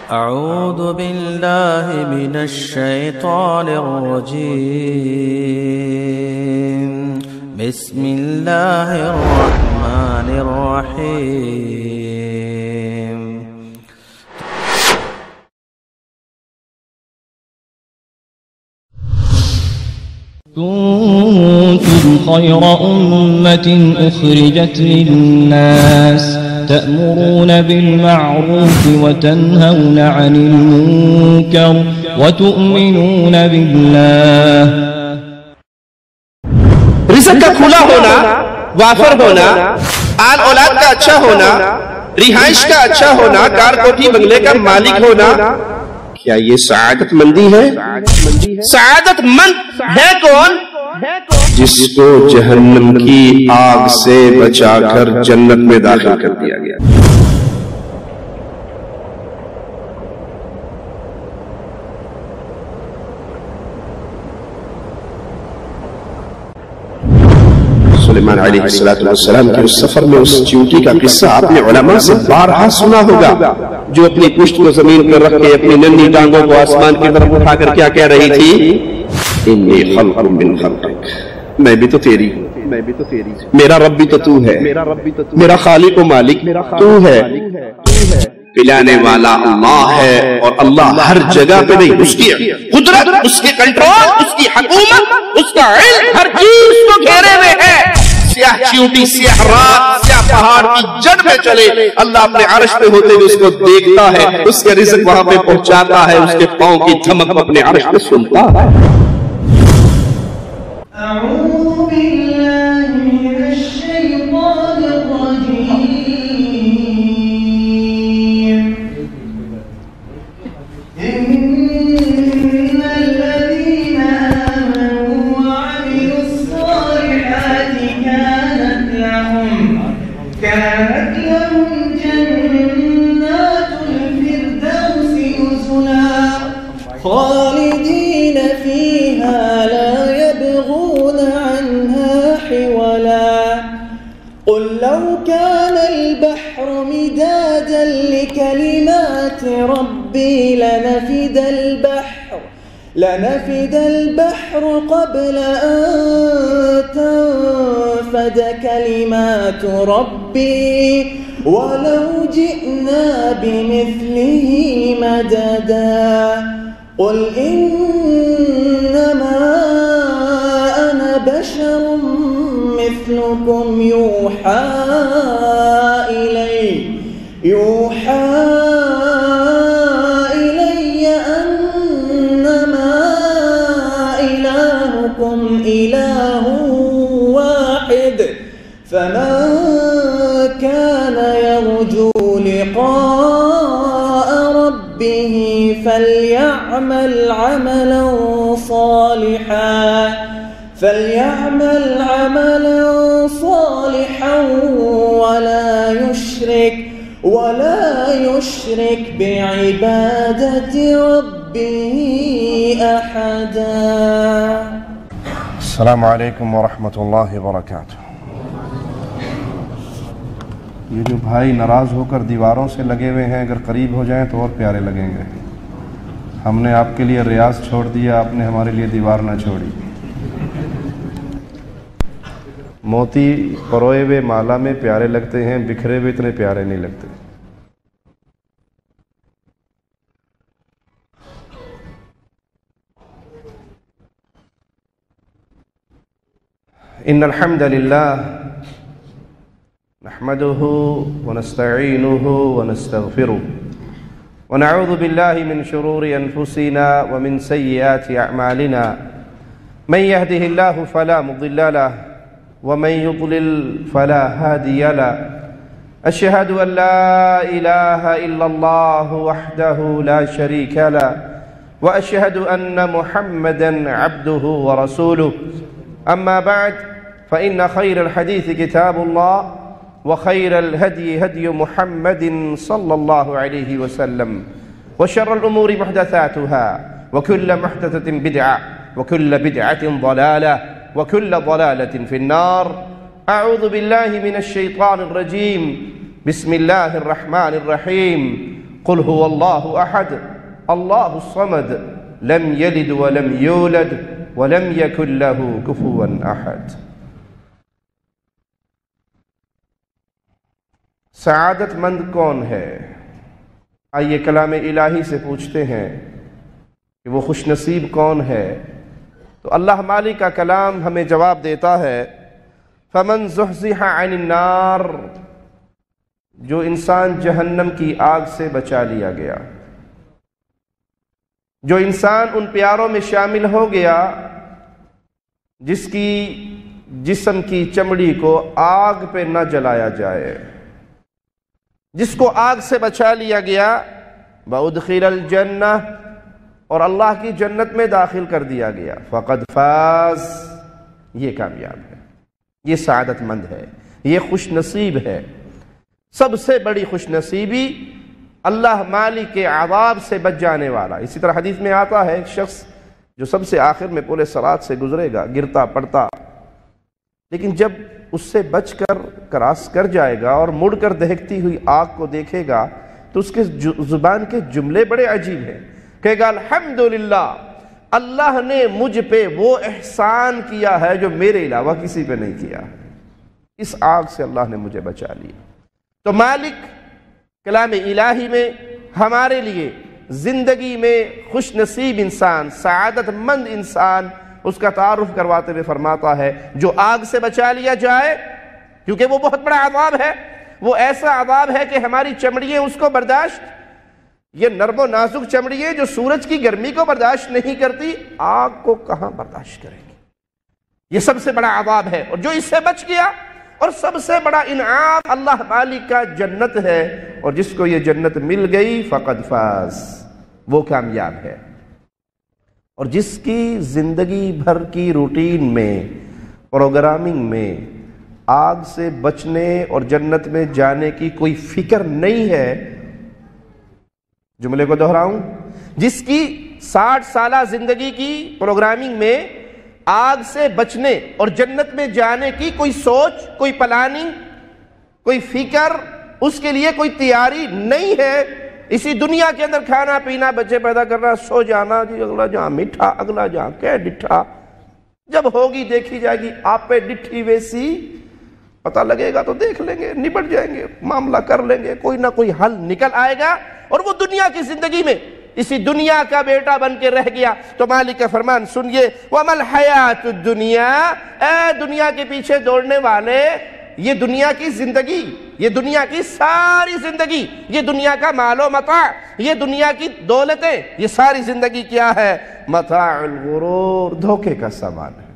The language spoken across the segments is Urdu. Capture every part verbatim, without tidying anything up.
أعوذ بالله من الشيطان الرجيم. بسم الله الرحمن الرحيم. كنتم خير أمة أخرجت للناس تأمرون بالمعروف وتنهون عن المنكر وتؤمنون بالله. रिज़्क़ का खुला होना, वाफर होना, आल औलाद का अच्छा होना, रिहाइश का अच्छा होना, कार कोठी बंगले का मालिक होना, क्या ये सआदतमंदी है? सआदतमंद है कौन? जिसको जहन्नम की आग से बचाकर जन्नत में दाखिल कर दिया गया। सुलेमान अलैहिस्सलाम के उस सफर में उस चींटी का किस्सा आपने उलमा से बारहा सुना होगा, जो अपनी पुश्त को जमीन पर रख के अपनी नन्ही टांगों को आसमान की तरफ उठाकर क्या कह रही थी? इन्नी खल्क़ुम मिन खल्क़िक, मैं भी तो तेरी हूँ, मैं भी तो तेरी, मेरा रब भी तो तू है, मेरा रब भी तो तू, मेरा खालिक व मालिक तू है, पिलाने वाला अल्लाह है और अल्लाह हर जगह पे नहीं, उसकी कुदरत, उसके कंट्रोल, उसकी हुकूमत, उसका इल्म हर चीज को घेरे हुए है। स्याह चींटी स्याह रात स्याह पहाड़ की जड़ में चले, अल्लाह अपने अर्श पे होते हुए उसको देखता है, उसके रिज़्क़ वहां पे पहुंचाता है, उसके पांव की धमक अपने अर्श पे सुनता है। كانت لهم جنات الفردوس نزلا خالدين فيها لا يبغون عنها حولا. قل لو كان البحر مدادا لكلمات ربي لنفد البحر لنفد البحر قبل أن تنفد كلمات ربي ولو جئنا بمثله مددا. قل إنما أنا بشر مثلكم يوحى إلي يوحى إله واحد فمن كان يرجو لقاء ربه فليعمل عملا صالحا فليعمل عملا صالحا ولا يشرك ولا يشرك بعبادة ربه أحدا. अस्सलामु अलैकुम वरहमतुल्लाहि वबरकातुह। ये जो भाई नाराज़ होकर दीवारों से लगे हुए हैं, अगर करीब हो जाएं तो और प्यारे लगेंगे। हमने आपके लिए रियाज छोड़ दिया, आपने हमारे लिए दीवार ना छोड़ी। मोती परोए हुए माला में प्यारे लगते हैं, बिखरे हुए इतने प्यारे नहीं लगते। इन्नल हम्दलिल्लाह नहमदुहु व नस्तईनुहु व नस्तगफिरुह व नऊज़ु बिल्लाहि मिन शुरूरि अनफुसिना व मिन सय्यिआति अअमालिना मन यहदिहिल्लाहु फला मुदिल्ल लहु व मन युद्लिल फला हादिय लहु। अशहदु अन ला इलाहा इल्लल्लाहु वहदहु ला शरीका लहु व अशहदु अन्न मुहम्मदन अब्दुहु व रसूलुहु। अम्मा बाद फ़इन्न खैरल हदीस किताबुल्लाह व खैरल हदी हदी मुहम्मदिन सल्लल्लाहु अलैहि वसल्लम व शर्रल उमूरि मुहदसातुहा व कुल्ल मुहदसतिन बिदअह व कुल्ल बिदअतिन ज़लालह व कुल्ल ज़लालतिन फ़िन्नार। अऊज़ु बिल्लाहि मिनश शैतानिर रजीम। बिस्मिल्लाहिर रहमानिर रहीम। قل هو اللہ احد اللہ الصمد لم یلد ولم یولد ولم یکن له کفوا احد۔ سعادت مند کون ہے؟ آئیے کلام الہی سے پوچھتے ہیں کہ وہ خوش نصیب کون ہے؟ تو اللہ مالک کا کلام ہمیں جواب دیتا ہے، فمن زحزح عن النار، جو انسان جہنم کی آگ سے بچا لیا گیا، جو انسان ان پیاروں میں شامل ہو گیا جس کی جسم کی چمڑی کو آگ پہ نہ جلایا جائے، جس کو آگ سے بچا لیا گیا، وَأُدْخِلَ الْجَنَّةِ، اور اللہ کی جنت میں داخل کر دیا گیا، فَقَدْ فَاز، یہ کامیاب ہے، یہ سعادت مند ہے، یہ خوش نصیب ہے۔ سب سے بڑی خوش نصیبی اللہ مالک کے عذاب سے بچ جانے والا۔ اسی طرح حدیث میں آتا ہے ایک شخص جو سب سے آخر میں پورے صراط سے گزرے گا، گرتا پڑتا، لیکن جب اس سے بچ کر کراس کر جائے گا اور مڑ کر دہکتی ہوئی آگ کو دیکھے گا تو اس کے زبان کے جملے بڑے عجیب ہیں، کہے گا الحمدللہ، اللہ نے مجھ پہ وہ احسان کیا ہے جو میرے علاوہ کسی پہ نہیں کیا، اس آگ سے اللہ نے مجھے بچا لیا۔ تو مالک کلام الہی میں ہمارے لیے زندگی میں خوش نصیب انسان، سعادت مند انسان، اس کا تعارف کرواتے ہوئے فرماتا ہے جو آگ سے بچا لیا جائے، کیونکہ وہ بہت بڑا عذاب ہے، وہ ایسا عذاب ہے کہ ہماری چمڑیاں اس کو برداشت، یہ نرم و نازک چمڑیاں جو سورج کی گرمی کو برداشت نہیں کرتی، آگ کو کہاں برداشت کریں گی؟ یہ سب سے بڑا عذاب ہے، اور جو اس سے بچ گیا، اور سب سے بڑا انعام اللہ مالک کا جنت ہے، اور جس کو یہ جنت مل گئی فقد فاز، وہ کامیاب ہے۔ اور جس کی زندگی بھر کی روٹین میں، پروگرامنگ میں آگ سے بچنے اور جنت میں جانے کی کوئی فکر نہیں ہے، جملے کو دہراؤں، جس کی ساٹھ سالہ زندگی کی پروگرامنگ میں آگ سے بچنے اور جنت میں جانے کی کوئی سوچ، کوئی پلاننگ، کوئی فکر، اس کے لیے کوئی تیاری نہیں ہے، اسی دنیا کے اندر کھانا پینا، بچے پیدا کرنا، سو جانا، جی اگلا جہاں میٹھا، اگلا جہاں کہ ڈٹھا، جب ہوگی دیکھی جائے گی، آپ پہ ڈٹھی ویسی، پتہ لگے گا تو دیکھ لیں گے، نبٹ جائیں گے، معاملہ کر لیں گے، کوئی نہ کوئی حل نکل آئے گا، اور وہ دنیا کی زندگی میں اسی دنیا کا بیٹا بن کے رہ گیا۔ تو مالک کا فرمان سنیے، وَمَا الْحَيَاةُ الدُّنْيَا، اے دنیا کے پیچھے دوڑنے والے، یہ دنیا کی زندگی، یہ دنیا کی ساری زندگی، یہ دنیا کا مال و متاع، یہ دنیا کی دولتیں، یہ ساری زندگی کیا ہے؟ متاع الغرور، دھوکے کا سامان ہے،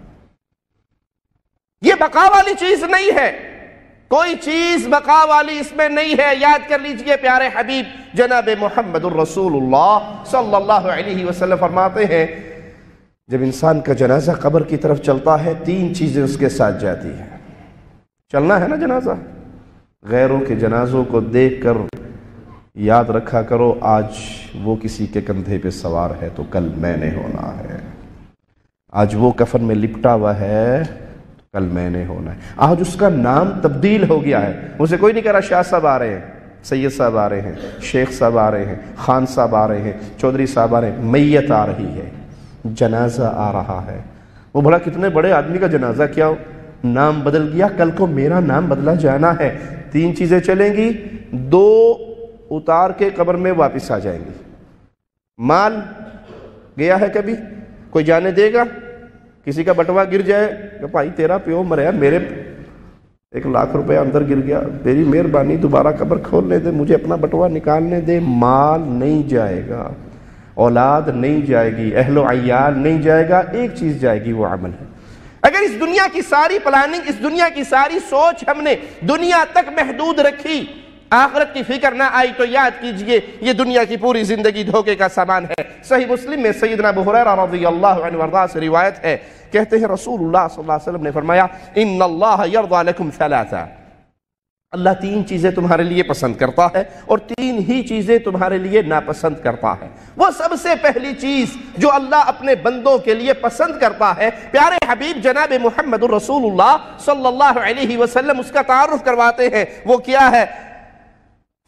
یہ بقا والی چیز نہیں ہے، کوئی چیز بقا والی اس میں نہیں ہے۔ یاد کر لیجئے پیارے حبیب جناب محمد الرسول اللہ صلی اللہ علیہ وسلم فرماتے ہیں جب انسان کا جنازہ قبر کی طرف چلتا ہے تین چیزیں اس کے ساتھ جاتی ہیں۔ چلنا ہے نا جنازہ، غیروں کے جنازوں کو دیکھ کر یاد رکھا کرو آج وہ کسی کے کندھے پہ سوار ہے تو کل میں نے ہونا ہے، آج وہ کفن میں لپٹا ہوا ہے کل میں نے ہونا ہے، آج اس کا نام تبدیل ہو گیا ہے۔ اسے کوئی نہیں کہہ رہا شاہ صاحب آ رہے ہیں، سید صاحب آ رہے ہیں، شیخ صاحب آ رہے ہیں، خان صاحب آ رہے ہیں، چودھری صاحب آ رہے ہیں، میت آ رہی ہے، جنازہ آ رہا ہے۔ وہ بھلا کتنے بڑے آدمی کا جنازہ کیا ہو، نام بدل گیا، کل کو میرا نام بدلا جانا ہے۔ تین چیزیں چلیں گی، دو اتار کے قبر میں واپس آ جائیں گی۔ مال گیا ہے کبھی کوئی جانے دے گا؟ کسی کا بٹوا گر جائے کہ بھائی تیرا پیو مریا، میرے ایک لاکھ روپے اندر گر گیا، میری مہربانی دوبارہ قبر کھولنے دے، مجھے اپنا بٹوا نکالنے دے۔ مال نہیں جائے گا، اولاد نہیں جائے گی، اہل و عیال نہیں جائے گا، ایک چیز جائے گی، وہ عمل ہے۔ اگر اس دنیا کی ساری پلاننگ، اس دنیا کی ساری سوچ ہم نے دنیا تک محدود رکھی، آخرت کی فکر نہ آئی، تو یاد کیجئے یہ دنیا کی پوری زندگی دھوکے کا سامان ہے۔ صحیح مسلم میں سیدنا ابو ہریرہ رضی اللہ عنہ وارضاہ سے روایت ہے، کہتے ہیں رسول اللہ صلی اللہ علیہ وسلم نے فرمایا ان اللہ یرضی لکم ثلاثا، اللہ تین چیزیں تمہارے لیے پسند کرتا ہے اور تین ہی چیزیں تمہارے لیے ناپسند کرتا ہے۔ وہ سب سے پہلی چیز جو اللہ اپنے بندوں کے لیے پسند کرتا ہے، پیارے حبیب جناب محمد الرسول اللہ صلی اللہ علیہ وسلم اس کا تعارف کرواتے ہیں، وہ کیا ہے؟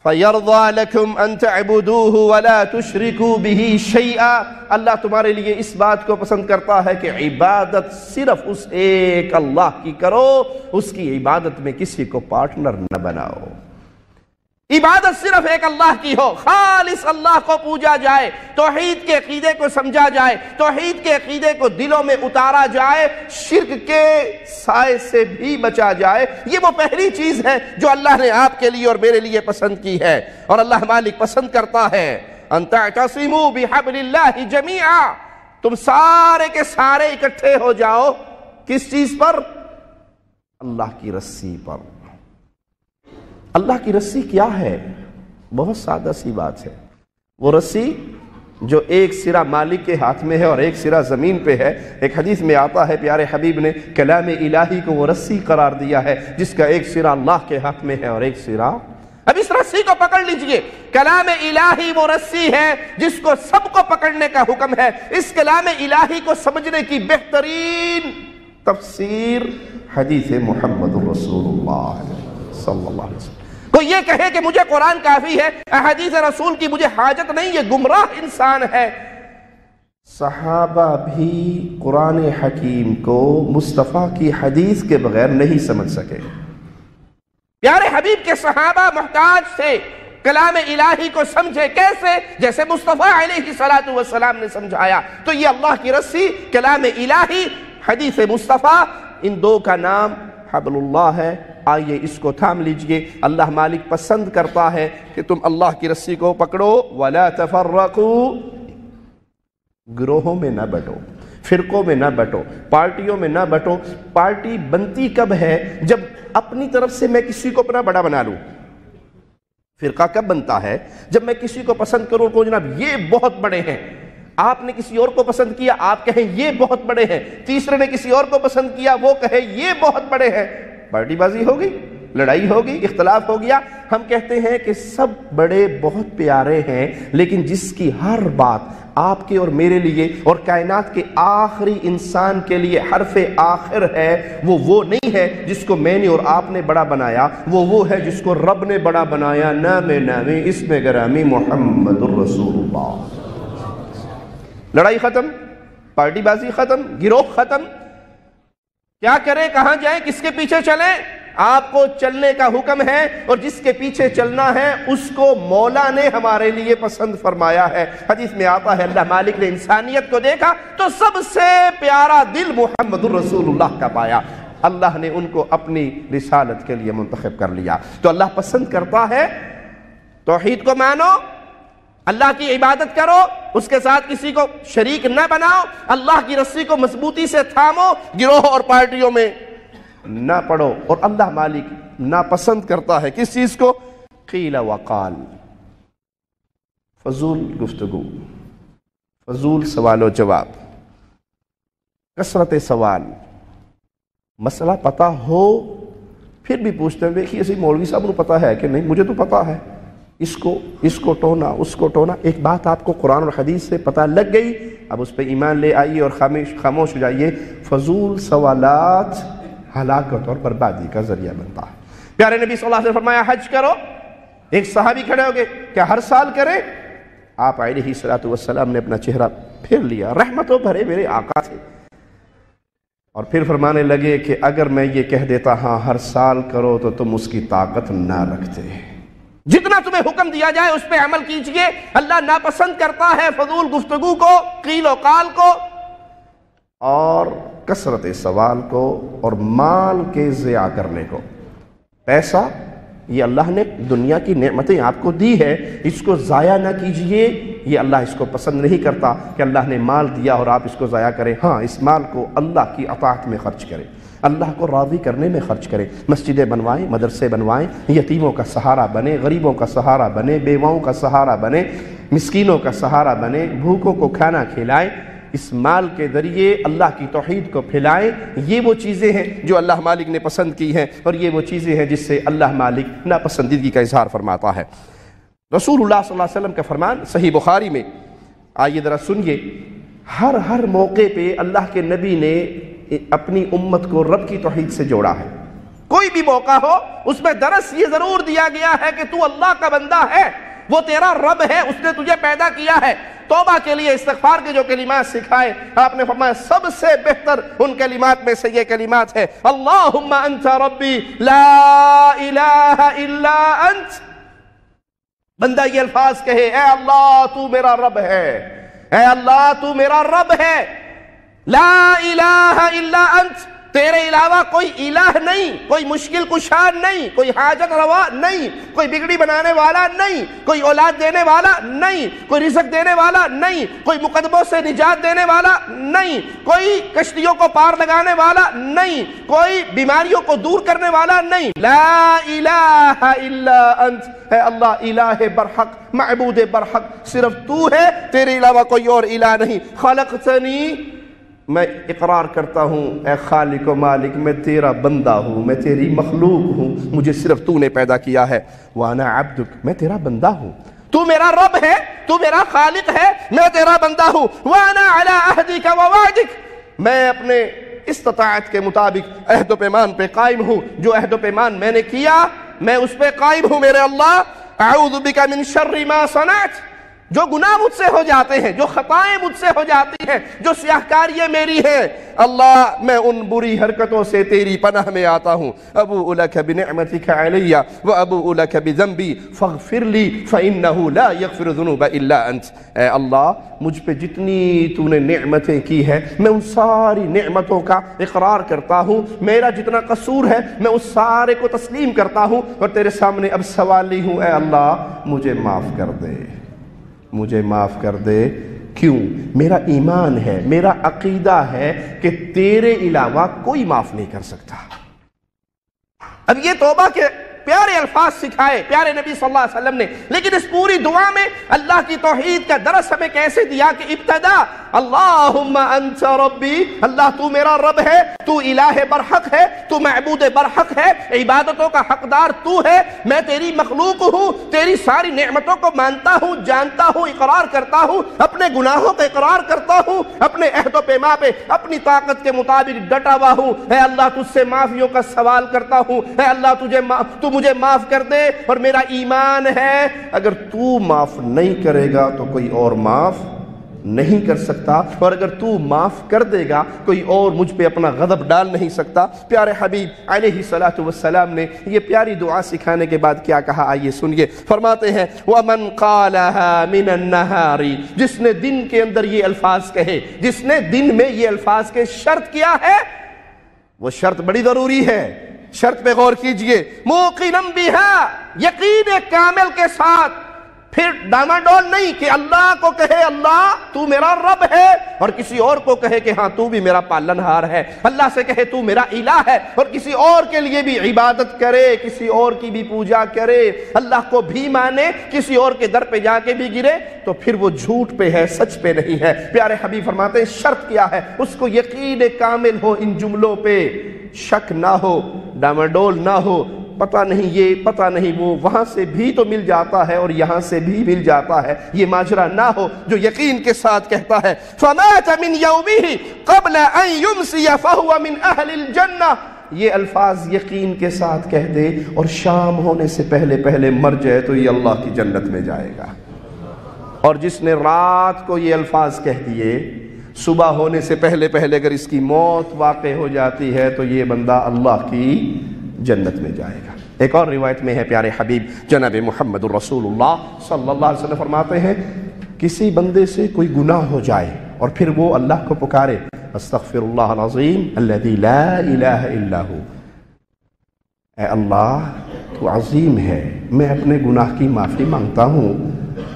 فَيَرْضَى لَكُمْ أَن تَعْبُدُوهُ وَلَا تُشْرِكُوا بِهِ شَيْئًا، اللہ تمہارے لیے اس بات کو پسند کرتا ہے کہ عبادت صرف اس ایک اللہ کی کرو، اس کی عبادت میں کسی کو پارٹنر نہ بناؤ۔ عبادت صرف ایک اللہ کی ہو، خالص اللہ کو پوجا جائے، توحید کے عقیدے کو سمجھا جائے، توحید کے عقیدے کو دلوں میں اتارا جائے، شرک کے سائے سے بھی بچا جائے۔ یہ وہ پہلی چیز ہے جو اللہ نے آپ کے لیے اور میرے لیے پسند کی ہے، اور اللہ مالک پسند کرتا ہے ان تعتصموا بحبل اللہ جمیعا، تم سارے کے سارے اکٹھے ہو جاؤ کس چیز پر؟ اللہ کی رسی پر۔ اللہ کی رسی کیا ہے؟ بہت سادہ سی بات ہے، وہ رسی جو ایک سرا مالک کے ہاتھ میں ہے اور ایک سرا زمین پہ ہے۔ ایک حدیث میں آتا ہے پیارے حبیب نے کلام الہی کو وہ رسی قرار دیا ہے جس کا ایک سرا اللہ کے ہاتھ میں ہے اور ایک سرا، اب اس رسی کو پکڑ لیجئے، کلام الہی وہ رسی ہے جس کو سب کو پکڑنے کا حکم ہے۔ اس کلام الہی کو سمجھنے کی بہترین تفسیر حدیث محمد رسول اللہ صلی اللہ علیہ وسلم۔ کوئی یہ کہے کہ مجھے قرآن کافی ہے، احادیث رسول کی مجھے حاجت نہیں، یہ گمراہ انسان ہے۔ صحابہ بھی قرآن حکیم کو مصطفیٰ کی حدیث کے بغیر نہیں سمجھ سکے۔ پیارے حبیب کے صحابہ محتاج تھے کلام الہی کو سمجھے، کیسے؟ جیسے مصطفیٰ علیہ السلام نے سمجھایا۔ تو یہ اللہ کی رسی، کلام الہی، حدیث مصطفیٰ، ان دو کا نام حبل اللہ ہے۔ آئیے اس کو تھام لیجئے، اللہ مالک پسند کرتا ہے کہ تم اللہ کی رسی کو پکڑو۔ وَلَا تَفَرَّقُوا، گروہوں میں نہ بٹو، فرقوں میں نہ بٹو، پارٹیوں میں نہ بٹو۔ پارٹی بنتی کب ہے؟ جب اپنی طرف سے میں کسی کو اپنا بڑا بنا لوں۔ فرقہ کب بنتا ہے؟ جب میں کسی کو پسند کروں کہ جناب یہ بہت بڑے ہیں، آپ نے کسی اور کو پسند کیا، آپ کہیں یہ بہت بڑے ہیں، تیسرے نے کسی اور کو پسند کیا، وہ کہے یہ بہت بڑے ہیں، پارٹی بازی ہوگی، لڑائی ہوگی، اختلاف ہو گیا۔ ہم کہتے ہیں کہ سب بڑے بہت پیارے ہیں، لیکن جس کی ہر بات آپ کے اور میرے لیے اور کائنات کے آخری انسان کے لیے حرف آخر ہے، وہ وہ نہیں ہے جس کو میں نے اور آپ نے بڑا بنایا، وہ وہ ہے جس کو رب نے بڑا بنایا۔ نام نامی اسم گرامی محمد الرسول اللہ۔ لڑائی ختم، پارٹی بازی ختم، گروہ ختم۔ کیا کریں، کہاں جائیں، کس کے پیچھے چلیں؟ آپ کو چلنے کا حکم ہے، اور جس کے پیچھے چلنا ہے اس کو مولا نے ہمارے لیے پسند فرمایا ہے۔ حدیث میں آتا ہے اللہ مالک نے انسانیت کو دیکھا تو سب سے پیارا دل محمد الرسول اللہ کا پایا، اللہ نے ان کو اپنی رسالت کے لیے منتخب کر لیا۔ تو اللہ پسند کرتا ہے توحید کو مانو، اللہ کی عبادت کرو، اس کے ساتھ کسی کو شریک نہ بناؤ، اللہ کی رسی کو مضبوطی سے تھامو، گروہ اور پارٹیوں میں نہ پڑو۔ اور اللہ مالک ناپسند کرتا ہے کس چیز کو؟ قیل وقال، فضول گفتگو، فضول سوال و جواب، کثرت سوال، مسئلہ پتہ ہو پھر بھی پوچھتے ہیں دیکھیے اسی مولوی صاحب کو پتہ ہے کہ نہیں، مجھے تو پتہ ہے، اس کو اس کو ٹونا، اس کو ٹونا۔ ایک بات آپ کو قرآن اور حدیث سے پتہ لگ گئی، اب اس پہ ایمان لے آئیے اور خاموش خاموش ہو جائیے۔ فضول سوالات ہلاکت اور بربادی کا ذریعہ بنتا ہے۔ پیارے نبی صلی اللہ علیہ وسلم نے فرمایا حج کرو، ایک صحابی کھڑے ہو گئے، کیا ہر سال کریں؟ آپ علیہ الصلوۃ والسلام نے اپنا چہرہ پھیر لیا، رحمتوں بھرے میرے آقا تھے، اور پھر فرمانے لگے کہ اگر میں یہ کہہ دیتا ہاں ہر سال کرو تو تم اس کی طاقت نہ رکھتے، جتنا تمہیں حکم دیا جائے اس پہ عمل کیجئے۔ اللہ ناپسند کرتا ہے فضول گفتگو کو، قیل و قال کو، اور کثرت سوال کو، اور مال کے ضیاع کرنے کو۔ پیسہ یہ اللہ نے دنیا کی نعمتیں آپ کو دی ہے، اس کو ضائع نہ کیجئے، یہ اللہ اس کو پسند نہیں کرتا کہ اللہ نے مال دیا اور آپ اس کو ضائع کریں۔ ہاں، اس مال کو اللہ کی اطاعت میں خرچ کریں، اللہ کو راضی کرنے میں خرچ کریں، مسجدیں بنوائیں، مدرسے بنوائیں، یتیموں کا سہارا بنے، غریبوں کا سہارا بنے، بیواؤں کا سہارا بنے، مسکینوں کا سہارا بنے، بھوکوں کو کھانا کھلائیں، اس مال کے ذریعے اللہ کی توحید کو پھیلائیں۔ یہ وہ چیزیں ہیں جو اللہ مالک نے پسند کی ہیں، اور یہ وہ چیزیں ہیں جس سے اللہ مالک ناپسندیدگی کا اظہار فرماتا ہے۔ رسول اللہ صلی اللہ علیہ وسلم کا فرمان صحیح بخاری میں، آئیے ذرا سنیے، ہر ہر موقع پہ اللہ کے نبی نے اپنی امت کو رب کی توحید سے جوڑا ہے۔ کوئی بھی موقع ہو اس میں درس یہ ضرور دیا گیا ہے کہ تو اللہ کا بندہ ہے، وہ تیرا رب ہے، اس نے تجھے پیدا کیا ہے۔ توبہ کے لیے استغفار کے جو کلمات سکھائے آپ نے فرمایا سب سے بہتر ان کلمات میں سے یہ کلمات ہے، اللہم انت ربی لا الہ الا انت۔ بندہ یہ الفاظ کہے، اے اللہ تو میرا رب ہے، اے اللہ تو میرا رب ہے، لا الہ الا انت، تیرے علاوہ کوئی الہ نہیں، کوئی مشکل کشا نہیں، کوئی حاجت روا نہیں، کوئی بگڑی بنانے والا نہیں، کوئی اولاد دینے والا نہیں، کوئی رزق دینے والا نہیں، کوئی مقدموں سے نجات دینے والا نہیں، کوئی کشتیوں کو پار لگانے والا نہیں، کوئی بیماریوں کو دور کرنے والا نہیں، لا الہ الا انت، اے اللہ الہ برحق، معبود برحق صرف تو ہے، تیرے علاوہ کوئی اور الہ نہیں۔ خلقتنی، میں اقرار کرتا ہوں اے خالق و مالک میں تیرا بندہ ہوں، میں تیری مخلوق ہوں، مجھے صرف تو نے پیدا کیا ہے، وانا عبدک، میں تیرا بندہ ہوں، تو میرا رب ہے، تو میرا خالق ہے، میں تیرا بندہ ہوں، وانا علی عہدک و وعدک، میں اپنے استطاعت کے مطابق عہد و پیمان پہ قائم ہوں، جو عہد و پیمان میں نے کیا میں اس پہ قائم ہوں میرے اللہ۔ اعوذ بک من شر ما صنعت، جو گناہ مجھ سے ہو جاتے ہیں، جو خطائیں مجھ سے ہو جاتی ہیں، جو سیاہکاریاں میری ہیں، اللہ میں ان بری حرکتوں سے تیری پناہ میں آتا ہوں۔ ابوء لک بنعمتک علی وابوء لک بذنبی فاغفر لی فانہ لا یغفر الذنوب الا انت۔ اے اللہ مجھ پہ جتنی تو نے نعمتیں کی ہے میں ان ساری نعمتوں کا اقرار کرتا ہوں، میرا جتنا قصور ہے میں اس سارے کو تسلیم کرتا ہوں، اور تیرے سامنے اب سوالی ہوں، اے اللہ مجھے معاف کر دے، مجھے معاف کر دے۔ کیوں؟ میرا ایمان ہے، میرا عقیدہ ہے کہ تیرے علاوہ کوئی معاف نہیں کر سکتا۔ اب یہ توبہ کے پیارے الفاظ سکھائے پیارے نبی صلی اللہ علیہ وسلم نے، لیکن اس پوری دعا میں اللہ کی توحید کا درس ہمیں کیسے دیا کہ ابتدا اللہم انت ربی، اللہ تو میرا رب ہے، تو الہ برحق ہے، تو معبود برحق ہے، عبادتوں کا حقدار تو ہے، میں تیری مخلوق ہوں، تیری ساری نعمتوں کو مانتا ہوں، جانتا ہوں، اقرار کرتا ہوں، اپنے گناہوں کا اقرار کرتا ہوں، اپنے عہد و پیما پہ اپنی طاقت کے مطابق ڈٹا ہوا ہوں، اے اللہ تجھ سے معافیوں کا سوال کرتا ہوں، اے اللہ تجھے تو مجھے معاف کر دے، اور میرا ایمان ہے اگر تو معاف نہیں کرے گا تو کوئی اور معاف نہیں کر سکتا، اور اگر تو معاف کر دے گا کوئی اور مجھ پہ اپنا غضب ڈال نہیں سکتا۔ پیارے حبیب علیہ الصلوۃ والسلام نے یہ پیاری دعا سکھانے کے بعد کیا کہا آئیے سنیے، فرماتے ہیں وَمَنْ قَالَهَا مِنَ النَّهَارِ، جس نے دن کے اندر یہ الفاظ کہے، جس نے دن میں یہ الفاظ کے شرط کیا ہے، وہ شرط بڑی ضروری ہے، شرط پہ غور کیجئے، موقنم بہا، یقین کامل کے ساتھ، پھر ڈاماڈول نہیں کہ اللہ کو کہے اللہ تو میرا رب ہے، اور کسی اور کو کہے کہ ہاں تو بھی میرا پالنہار ہے، اللہ سے کہے تو میرا الہ ہے، اور کسی اور کے لیے بھی عبادت کرے، کسی اور کی بھی پوجا کرے، اللہ کو بھی مانے، کسی اور کے در پہ جا کے بھی گرے، تو پھر وہ جھوٹ پہ ہے، سچ پہ نہیں ہے۔ پیارے حبیب فرماتے ہیں شرط کیا ہے، اس کو یقین کامل ہو، ان جملوں پہ شک نہ ہو، ڈاماڈول نہ ہو، پتہ نہیں یہ پتہ نہیں وہ، وہاں سے بھی تو مل جاتا ہے اور یہاں سے بھی مل جاتا ہے، یہ ماجرا نہ ہو، جو یقین کے ساتھ کہتا ہے فَمَاتَ مِنْ يَوْمِهِ قَبْلَ أَنْ يُمْسِيَ فَهُوَ مِنْ أَهْلِ الْجَنَّةِ، یہ الفاظ یقین کے ساتھ کہہ دے اور شام ہونے سے پہلے پہلے مر جائے تو یہ اللہ کی جنت میں جائے گا، اور جس نے رات کو یہ الفاظ کہہ دیے صبح ہونے سے پہلے پہلے اگر اس کی موت واقع ہو جاتی ہے تو یہ بندہ اللہ کی جنت میں جائے گا۔ ایک اور روایت میں ہے پیارے حبیب جناب محمد الرسول اللہ صلی اللہ علیہ وسلم فرماتے ہیں کسی بندے سے کوئی گناہ ہو جائے اور پھر وہ اللہ کو پکارے استغفر اللہ العظیم الذی لا الہ الا ہو، اے اللہ تو عظیم ہے، میں اپنے گناہ کی معافی مانگتا ہوں،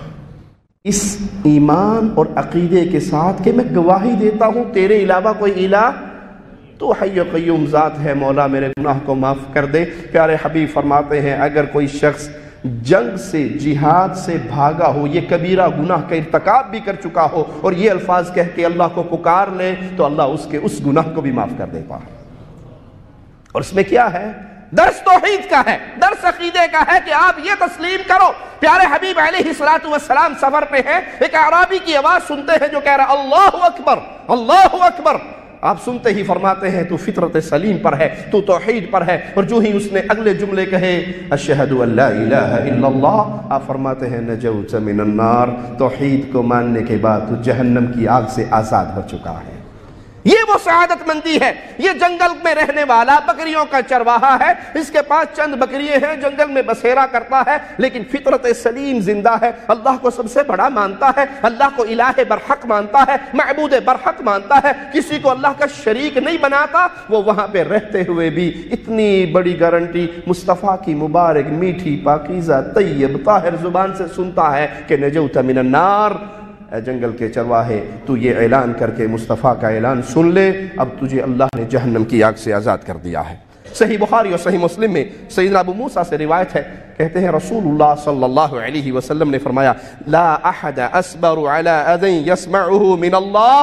اس ایمان اور عقیدے کے ساتھ کہ میں گواہی دیتا ہوں تیرے علاوہ کوئی الہ تو حی و قیوم ذات ہے، مولا میرے گناہ کو معاف کر دے۔ پیارے حبیب فرماتے ہیں اگر کوئی شخص جنگ سے جہاد سے بھاگا ہو، یہ کبیرہ گناہ کا ارتکاب بھی کر چکا ہو اور یہ الفاظ کہہ کے اللہ کو پکار لے تو اللہ اس کے اس گناہ کو بھی معاف کر دیتا ہے۔ اور اس میں کیا ہے؟ درس توحید کا ہے، درس عقیدے کا ہے کہ آپ یہ تسلیم کرو۔ پیارے حبیب علیہ الصلوۃ والسلام سفر پہ ہیں، ایک اعرابی کی آواز سنتے ہیں جو کہہ رہا اللہ اکبر اللہ اکبر، آپ سنتے ہی فرماتے ہیں تو فطرت سلیم پر ہے، تو توحید پر ہے، اور جو ہی اس نے اگلے جملے کہے اشہد ان لا الہ الا اللہ، آپ فرماتے ہیں نجوت من النار، توحید کو ماننے کے بعد تو جہنم کی آگ سے آزاد ہو چکا ہے۔ یہ وہ سعادت مندی ہے۔ یہ جنگل میں رہنے والا بکریوں کا چرواہا ہے، اس کے پاس چند بکریاں ہیں، جنگل میں بسیرا کرتا ہے، لیکن فطرت سلیم زندہ ہے، اللہ کو سب سے بڑا مانتا ہے، اللہ کو الہ برحق مانتا ہے، معبود برحق مانتا ہے، کسی کو اللہ کا شریک نہیں بناتا۔ وہ وہاں پہ رہتے ہوئے بھی اتنی بڑی گارنٹی مصطفیٰ کی مبارک میٹھی پاکیزہ طیب طاہر زبان سے سنتا ہے کہ نجوت من النار۔ اے جنگل کے چرواہے، تو یہ اعلان کر کے مصطفیٰ کا اعلان سن لے، اب تجھے اللہ نے جہنم کی آگ سے آزاد کر دیا ہے۔ صحیح بخاری اور صحیح مسلم میں سیدنا ابو موسیٰ سے روایت ہے، کہتے ہیں رسول اللہ صلی اللہ علیہ وسلم نے فرمایا لا احد اصبر علی اذن یسمعہ من اللہ۔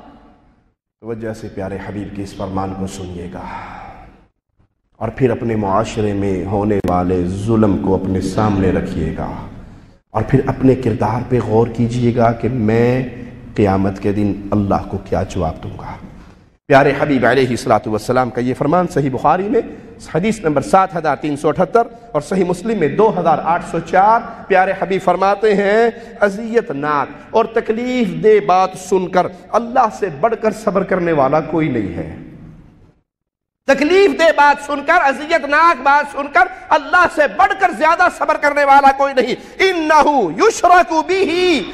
توجہ سے پیارے حبیب کے اس فرمان کو سنیے گا، اور پھر اپنے معاشرے میں ہونے والے ظلم کو اپنے سامنے رکھیے گا، اور پھر اپنے کردار پہ غور کیجئے گا کہ میں قیامت کے دن اللہ کو کیا جواب دوں گا۔ پیارے حبیب علیہ الصلوۃ والسلام کا یہ فرمان صحیح بخاری میں حدیث نمبر سات ہزار تین سو اٹھتر اور صحیح مسلم میں دو ہزار آٹھ سو چار، پیارے حبیب فرماتے ہیں اذیت ناک اور تکلیف دہ بات سن کر اللہ سے بڑھ کر صبر کرنے والا کوئی نہیں ہے۔ تکلیف دہ بات سن کر، اذیت ناک بات سن کر اللہ سے بڑھ کر زیادہ صبر کرنے والا کوئی نہیں۔ انہ یشرک بہ،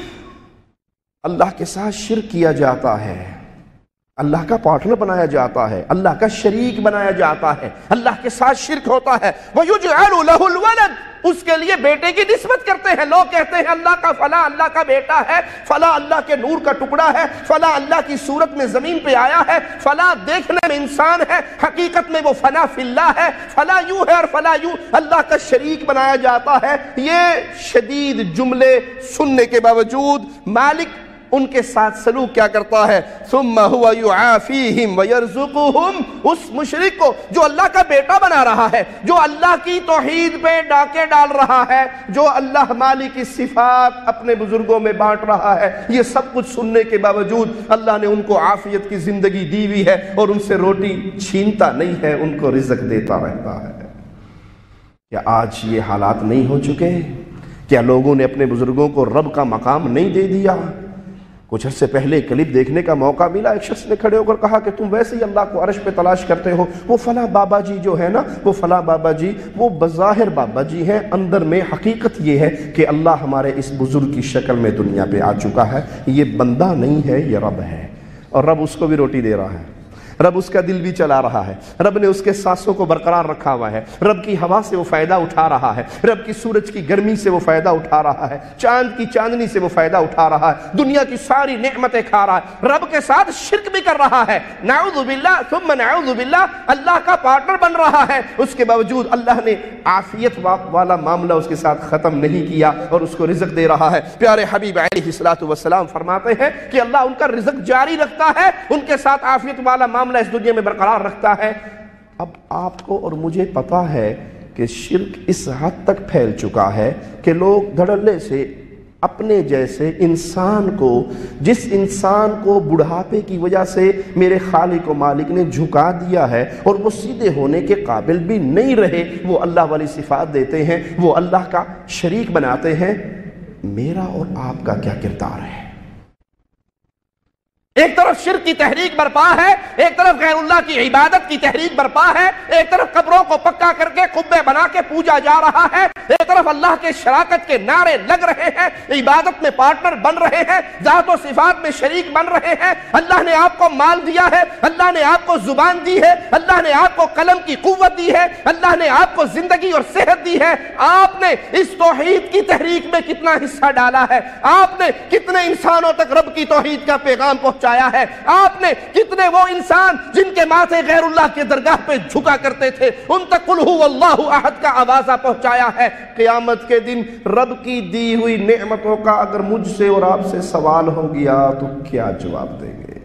اللہ کے ساتھ شرک کیا جاتا ہے، اللہ کا پارٹنر بنایا جاتا ہے، اللہ کا شریک بنایا جاتا ہے، اللہ کے ساتھ شرک ہوتا ہے۔ وَيُجْعَلُ لَهُ الْوَلَدُ، اس کے لیے بیٹے کی نسبت کرتے ہیں، لوگ کہتے ہیں اللہ کا فلاں اللہ کا بیٹا ہے، فلاں اللہ کے نور کا ٹکڑا ہے، فلاں اللہ کی صورت میں زمین پہ آیا ہے، فلاں دیکھنے میں انسان ہے، حقیقت میں وہ فنا فی اللہ ہے، فلاں یوں ہے اور فلاں یوں، اللہ کا شریک بنایا جاتا ہے۔ یہ شدید جملے سننے کے باوجود مالک ان کے ساتھ سلوک کیا کرتا ہے؟ ثم هو يعافيهم ويرزقهم، اس مشرک کو جو اللہ کا بیٹا بنا رہا ہے، جو اللہ کی توحید پہ ڈاکے ڈال رہا ہے، جو اللہ مالک کی صفات اپنے بزرگوں میں بانٹ رہا ہے، یہ سب کچھ سننے کے باوجود اللہ نے ان کو عافیت کی زندگی دی ہوئی ہے اور ان سے روٹی چھینتا نہیں ہے، ان کو رزق دیتا رہتا ہے۔ کیا آج یہ حالات نہیں ہو چکے؟ کیا لوگوں نے اپنے بزرگوں کو رب کا مقام نہیں دے دیا؟ کچھ عرصے پہلے کلپ دیکھنے کا موقع ملا، ایک شخص نے کھڑے ہو کر کہا کہ تم ویسے ہی اللہ کو عرش پہ تلاش کرتے ہو، وہ فلاں بابا جی جو ہے نا، وہ فلاں بابا جی وہ بظاہر بابا جی ہیں، اندر میں حقیقت یہ ہے کہ اللہ ہمارے اس بزرگ کی شکل میں دنیا پہ آ چکا ہے، یہ بندہ نہیں ہے، یہ رب ہے، اور رب اس کو بھی روٹی دے رہا ہے، رب اس کا دل بھی چلا رہا ہے، رب نے اس کے سانسوں کو برقرار رکھا ہوا ہے، رب کی ہوا سے وہ فائدہ اٹھا رہا ہے، رب کی سورج کی گرمی سے وہ فائدہ اٹھا رہا ہے، چاند کی چاندنی سے وہ فائدہ اٹھا رہا ہے، دنیا کی ساری نعمتیں کھا رہا ہے، رب کے ساتھ شرک بھی کر رہا ہے، نعوذ باللہ ثم نعوذ باللہ، اللہ کا پارٹنر بن رہا ہے، اس کے باوجود اللہ نے عافیت والا معاملہ اس کے ساتھ ختم نہیں کیا اور اس کو رزق دے رہا ہے۔ پیارے حبیب علیہ الصلوۃ والسلام فرماتے ہیں کہ اللہ ان کا رزق جاری رکھتا ہے، ان کے ساتھ عافیت والا معاملہ اس دنیا میں برقرار رکھتا ہے۔ اب آپ کو اور مجھے پتا ہے کہ شرک اس حد تک پھیل چکا ہے کہ لوگ دھڑلے سے اپنے جیسے انسان کو، جس انسان کو بڑھاپے کی وجہ سے میرے خالق و مالک نے جھکا دیا ہے اور وہ سیدھے ہونے کے قابل بھی نہیں رہے، وہ اللہ والی صفات دیتے ہیں، وہ اللہ کا شریک بناتے ہیں۔ میرا اور آپ کا کیا کردار ہے؟ ایک طرف شرک کی تحریک برپا ہے، ایک طرف غیر اللہ کی عبادت کی تحریک برپا ہے، ایک طرف قبروں کو پکا کر کے قبے بنا کے پوجا جا رہا ہے، ایک طرف اللہ کے شراکت کے نعرے لگ رہے ہیں، عبادت میں پارٹنر بن رہے ہیں، ذات و صفات میں شریک بن رہے ہیں۔ اللہ نے آپ کو مال دیا ہے، اللہ نے آپ کو زبان دی ہے، اللہ نے آپ کو قلم کی قوت دی ہے، اللہ نے آپ کو زندگی اور صحت دی ہے۔ آپ نے اس توحید کی تحریک میں کتنا حصہ ڈالا ہے؟ آپ نے کتنے انسانوں تک رب کی توحید کا پیغام پہنچایا ہے؟ آپ نے کتنے وہ انسان جن کے ماتھے غیر اللہ کے درگاہ پہ جھکا کرتے تھے ان تک قل هو اللہ احد کا آوازہ پہنچایا ہے؟ قیامت کے دن رب کی دی ہوئی نعمتوں کا اگر مجھ سے اور آپ سے سوال ہو گیا تو کیا جواب دیں گے؟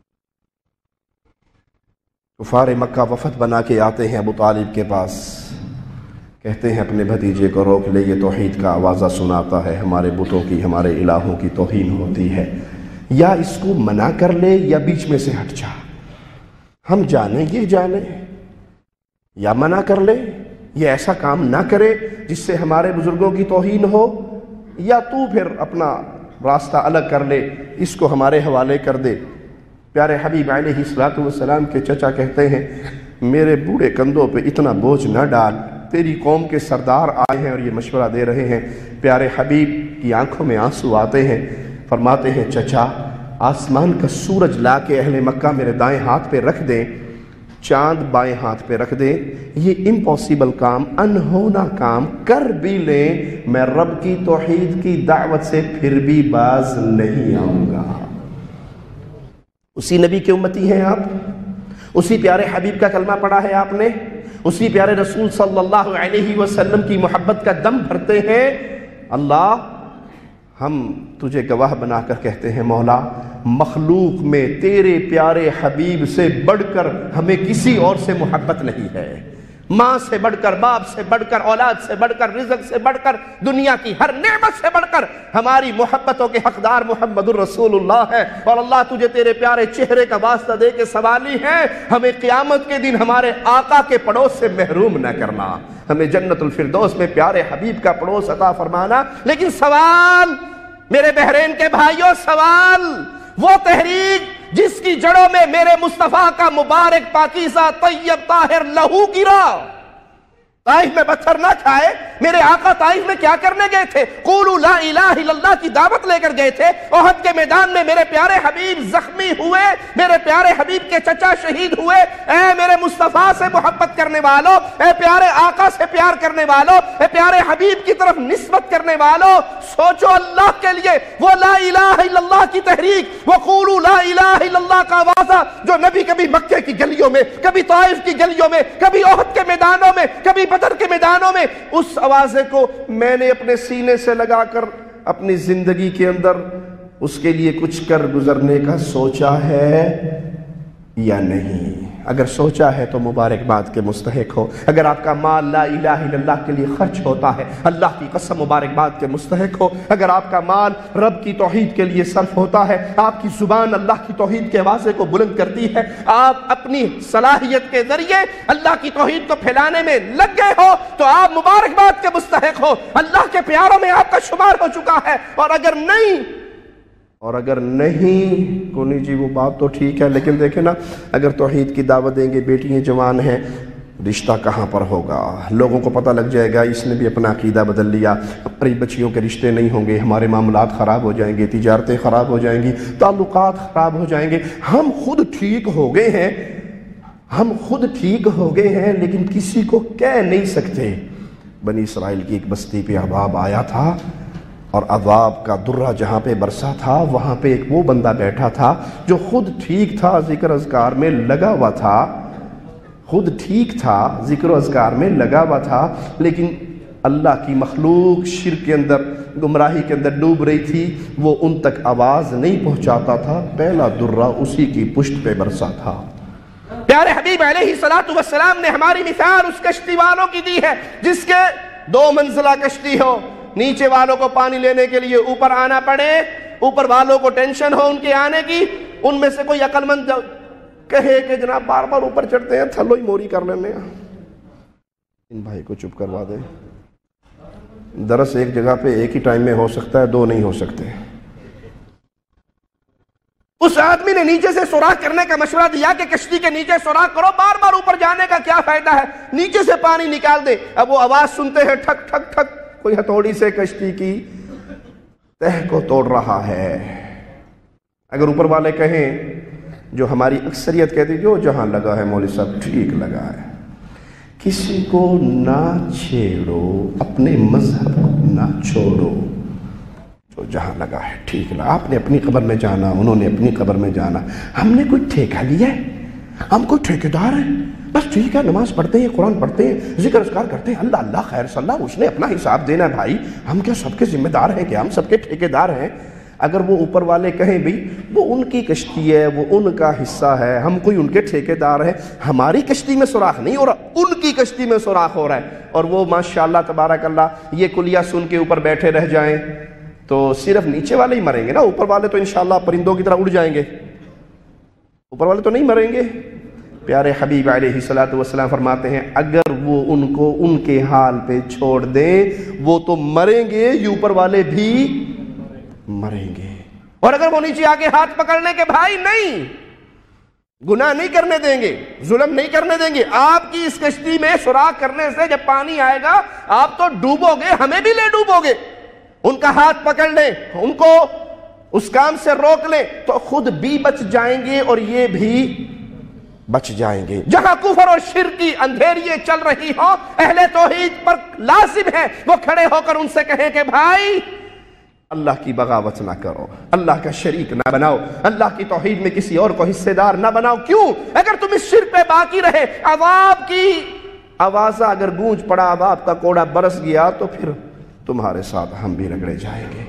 کفار مکہ وفد بنا کے آتے ہیں ابو طالب کے پاس، کہتے ہیں اپنے بھتیجے کو روک لے، یہ توحید کا آوازہ سناتا ہے، ہمارے بتوں کی، ہمارے الہوں کی توہین ہوتی ہے، یا اس کو منع کر لے یا بیچ میں سے ہٹ جا۔ ہم جانیں یہ جانیں یا منع کر لیں، یہ ایسا کام نہ کرے جس سے ہمارے بزرگوں کی توہین ہو، یا تو پھر اپنا راستہ الگ کر لے، اس کو ہمارے حوالے کر دے۔ پیارے حبیب علیہ الصلوۃ والسلام کے چچا کہتے ہیں میرے بوڑھے کندھوں پہ اتنا بوجھ نہ ڈال، تیری قوم کے سردار آئے ہیں اور یہ مشورہ دے رہے ہیں۔ پیارے حبیب کی آنکھوں میں آنسو آتے ہیں، فرماتے ہیں چچا آسمان کا سورج لا کے اہل مکہ میرے دائیں ہاتھ پہ رکھ دیں، چاند بائیں ہاتھ پہ رکھ دیں، یہ امپاسبل کام، انہونا کام کر بھی لیں، میں رب کی توحید کی دعوت سے پھر بھی باز نہیں آؤں گا۔ اسی نبی کے امتی ہیں آپ، اسی پیارے حبیب کا کلمہ پڑھا ہے آپ نے، اسی پیارے رسول صلی اللہ علیہ وسلم کی محبت کا دم بھرتے ہیں۔ اللہ ہم تجھے گواہ بنا کر کہتے ہیں مولا، مخلوق میں تیرے پیارے حبیب سے بڑھ کر ہمیں کسی اور سے محبت نہیں ہے، ماں سے بڑھ کر، باپ سے بڑھ کر، اولاد سے بڑھ کر، رزق سے بڑھ کر، دنیا کی ہر نعمت سے بڑھ کر ہماری محبتوں کے حقدار محمد الرسول اللہ ہے۔ اور اللہ تجھے تیرے پیارے چہرے کا واسطہ دے کے سوالی ہے، ہمیں قیامت کے دن ہمارے آقا کے پڑوس سے محروم نہ کرنا، ہمیں جنت الفردوس میں پیارے حبیب کا پڑوس عطا فرمانا۔ لیکن سوال میرے بحرین کے بھائیوں، سوال وہ تحریک جس کی جڑوں میں میرے مصطفیٰ کا مبارک پاکیزہ طیب طاہر لہو گرا، طائف میں پتھر نہ کھائے، میرے آقا طائف میں کیا کرنے گئے تھے؟ قولوا لا الہ الا اللہ کی دعوت لے کر گئے تھے۔ احد کے میدان میں میرے پیارے حبیب زخمی ہوئے، میرے پیارے حبیب کے چچا شہید ہوئے۔ اے میرے مصطفیٰ سے محبت کرنے والوں، اے پیارے آقا سے پیار کرنے والوں، اے پیارے حبیب کی طرف نسبت کرنے والوں، سوچو اللہ کے لیے وہ لا الہ الا اللہ کی تحریک، وہ قولوا لا الہ الا اللہ کا آوازہ جو نبی کبھی مکے کی گلیوں میں، کبھی طائف کی گلیوں میں، کبھی احد کے میدانوں میں، کبھی بدر کے میدانوں میں، اس آوازے کو میں نے اپنے سینے سے لگا کر اپنی زندگی کے اندر اس کے لیے کچھ کر گزرنے کا سوچا ہے یا نہیں؟ اگر سوچا ہے تو مبارکباد کے مستحق ہو۔ اگر آپ کا مال لا الہ الا اللہ کے لیے خرچ ہوتا ہے، اللہ کی قسم مبارکباد کے مستحق ہو۔ اگر آپ کا مال رب کی توحید کے لیے صرف ہوتا ہے، آپ کی زبان اللہ کی توحید کے آوازے کو بلند کرتی ہے، آپ اپنی صلاحیت کے ذریعے اللہ کی توحید کو پھیلانے میں لگ گئے ہو، تو آپ مبارکباد کے مستحق ہو، اللہ کے پیاروں میں آپ کا شمار ہو چکا ہے۔ اور اگر نہیں اور اگر نہیں کونی جی وہ بات تو ٹھیک ہے، لیکن دیکھیں نا، اگر توحید کی دعوت دیں گے، بیٹیاں جوان ہیں، رشتہ کہاں پر ہوگا؟ لوگوں کو پتہ لگ جائے گا اس نے بھی اپنا عقیدہ بدل لیا، ہماری بچیوں کے رشتے نہیں ہوں گے، ہمارے معاملات خراب ہو جائیں گے، تجارتیں خراب ہو جائیں گی، تعلقات خراب ہو جائیں گے۔ ہم خود ٹھیک ہو گئے ہیں، ہم خود ٹھیک ہو گئے ہیں، لیکن کسی کو کہہ نہیں سکتے۔ بنی اسرائیل کی ایک بستی پہ عذاب آیا تھا، اور عذاب کا درہ جہاں پہ برسا تھا، وہاں پہ ایک وہ بندہ بیٹھا تھا جو خود ٹھیک تھا، ذکر اذکار میں لگا ہوا تھا، خود ٹھیک تھا، ذکر و اذکار میں لگا ہوا تھا، لیکن اللہ کی مخلوق شرک کے اندر، گمراہی کے اندر ڈوب رہی تھی، وہ ان تک آواز نہیں پہنچاتا تھا، پہلا درہ اسی کی پشت پہ برسا تھا۔ پیارے حبیب علیہ الصلوۃ والسلام نے ہماری مثال اس کشتی والوں کی دی ہے جس کے دو منزلہ کشتی ہو، نیچے والوں کو پانی لینے کے لیے اوپر آنا پڑے، اوپر والوں کو ٹینشن ہو ان کے آنے کی۔ ان میں سے کوئی عقل مند کہے کہ جناب بار بار اوپر چڑھتے ہیں، تھلو ہی موری کر لینے ہیں، ان بھائی کو چپ کروا دیں۔ درس ایک جگہ پہ ایک ہی ٹائم میں ہو سکتا ہے، دو نہیں ہو سکتے۔ اس آدمی نے نیچے سے سوراخ کرنے کا مشورہ دیا کہ کشتی کے نیچے سوراخ کرو، بار بار اوپر جانے کا کیا فائدہ ہے، نیچے سے پانی نکال دے۔ اب وہ آواز سنتے ہیں، ٹھک ٹھک ٹھک، کوئی ہتھوڑی سے کشتی کی تہ کو توڑ رہا ہے۔ اگر اوپر والے کہیں، جو ہماری اکثریت کہتی جو جہاں لگا ہے مولوی صاحب ٹھیک لگا ہے، کسی کو نہ چھیڑو، اپنے مذہب کو نہ چھوڑو، جو جہاں لگا ہے ٹھیک لگا۔ آپ نے اپنی قبر میں جانا، انہوں نے اپنی قبر میں جانا، ہم نے کوئی ٹھیکہ لیا ہے؟ ہم کوئی ٹھیکیدار ہیں؟ بس ٹھیک ہے، نماز پڑھتے ہیں، قرآن پڑھتے ہیں، ذکر اذکار کرتے ہیں، اللہ اللہ خیر صلی اللہ، اس نے اپنا حساب دینا ہے بھائی، ہم کیا سب کے ذمہ دار ہیں؟ کہ ہم سب کے ٹھیکیدار ہیں؟ اگر وہ اوپر والے کہیں بھی وہ ان کی کشتی ہے، وہ ان کا حصہ ہے، ہم کوئی ان کے ٹھیکیدار ہیں، ہماری کشتی میں سوراخ نہیں ہو رہا، ان کی کشتی میں سوراخ ہو رہا ہے، اور وہ ماشاءاللہ تبارک اللہ یہ کلیہ سن کے اوپر بیٹھے رہ جائیں، تو صرف نیچے والے ہی مریں گے نا، اوپر والے تو انشاءاللہ پرندوں کی طرح اڑ جائیں گے، اوپر والے تو نہیں مریں گے۔ پیارے حبیب علیہ الصلوۃ والسلام فرماتے ہیں اگر وہ ان کو ان کے حال پہ چھوڑ دیں وہ تو مریں گے، یہ اوپر والے بھی مریں گے، اور اگر وہ نیچے آگے ہاتھ پکڑنے کے بھائی نہیں، گناہ نہیں کرنے دیں گے، ظلم نہیں کرنے دیں گے، آپ کی اس کشتی میں سوراخ کرنے سے جب پانی آئے گا آپ تو ڈوبو گے، ہمیں بھی لے ڈوبو گے، ان کا ہاتھ پکڑ لیں، ان کو اس کام سے روک لیں تو خود بھی بچ جائیں گے اور یہ بھی بچ جائیں گے۔ جہاں کفر اور شرک کی اندھیریاں چل رہی ہوں، اہل توحید پر لازم ہے وہ کھڑے ہو کر ان سے کہیں کہ بھائی اللہ کی بغاوت نہ کرو، اللہ کا شریک نہ بناؤ، اللہ کی توحید میں کسی اور کو حصے دار نہ بناؤ۔ کیوں؟ اگر تم اس شرک پہ باقی رہے، عذاب کی آوازہ اگر گونج پڑا، عذاب کا کوڑا برس گیا تو پھر تمہارے ساتھ ہم بھی رگڑے جائیں گے۔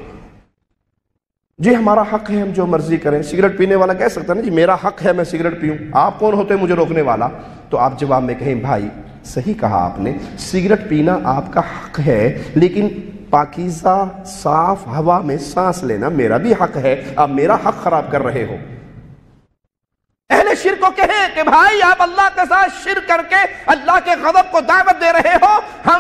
جی ہمارا حق ہے ہم جو مرضی کریں، سگریٹ پینے والا کہہ سکتا ہے نا جی میرا حق ہے میں سگریٹ پیوں، آپ کون ہوتے ہیں مجھے روکنے والا؟ تو آپ جواب میں کہیں بھائی صحیح کہا آپ نے، سگریٹ پینا آپ کا حق ہے، لیکن پاکیزہ صاف ہوا میں سانس لینا میرا بھی حق ہے، آپ میرا حق خراب کر رہے ہو۔ اہل شرک کو کہیں کہ بھائی آپ اللہ کے ساتھ شرک کر کے اللہ کے غضب کو دعوت دے رہے ہو، ہم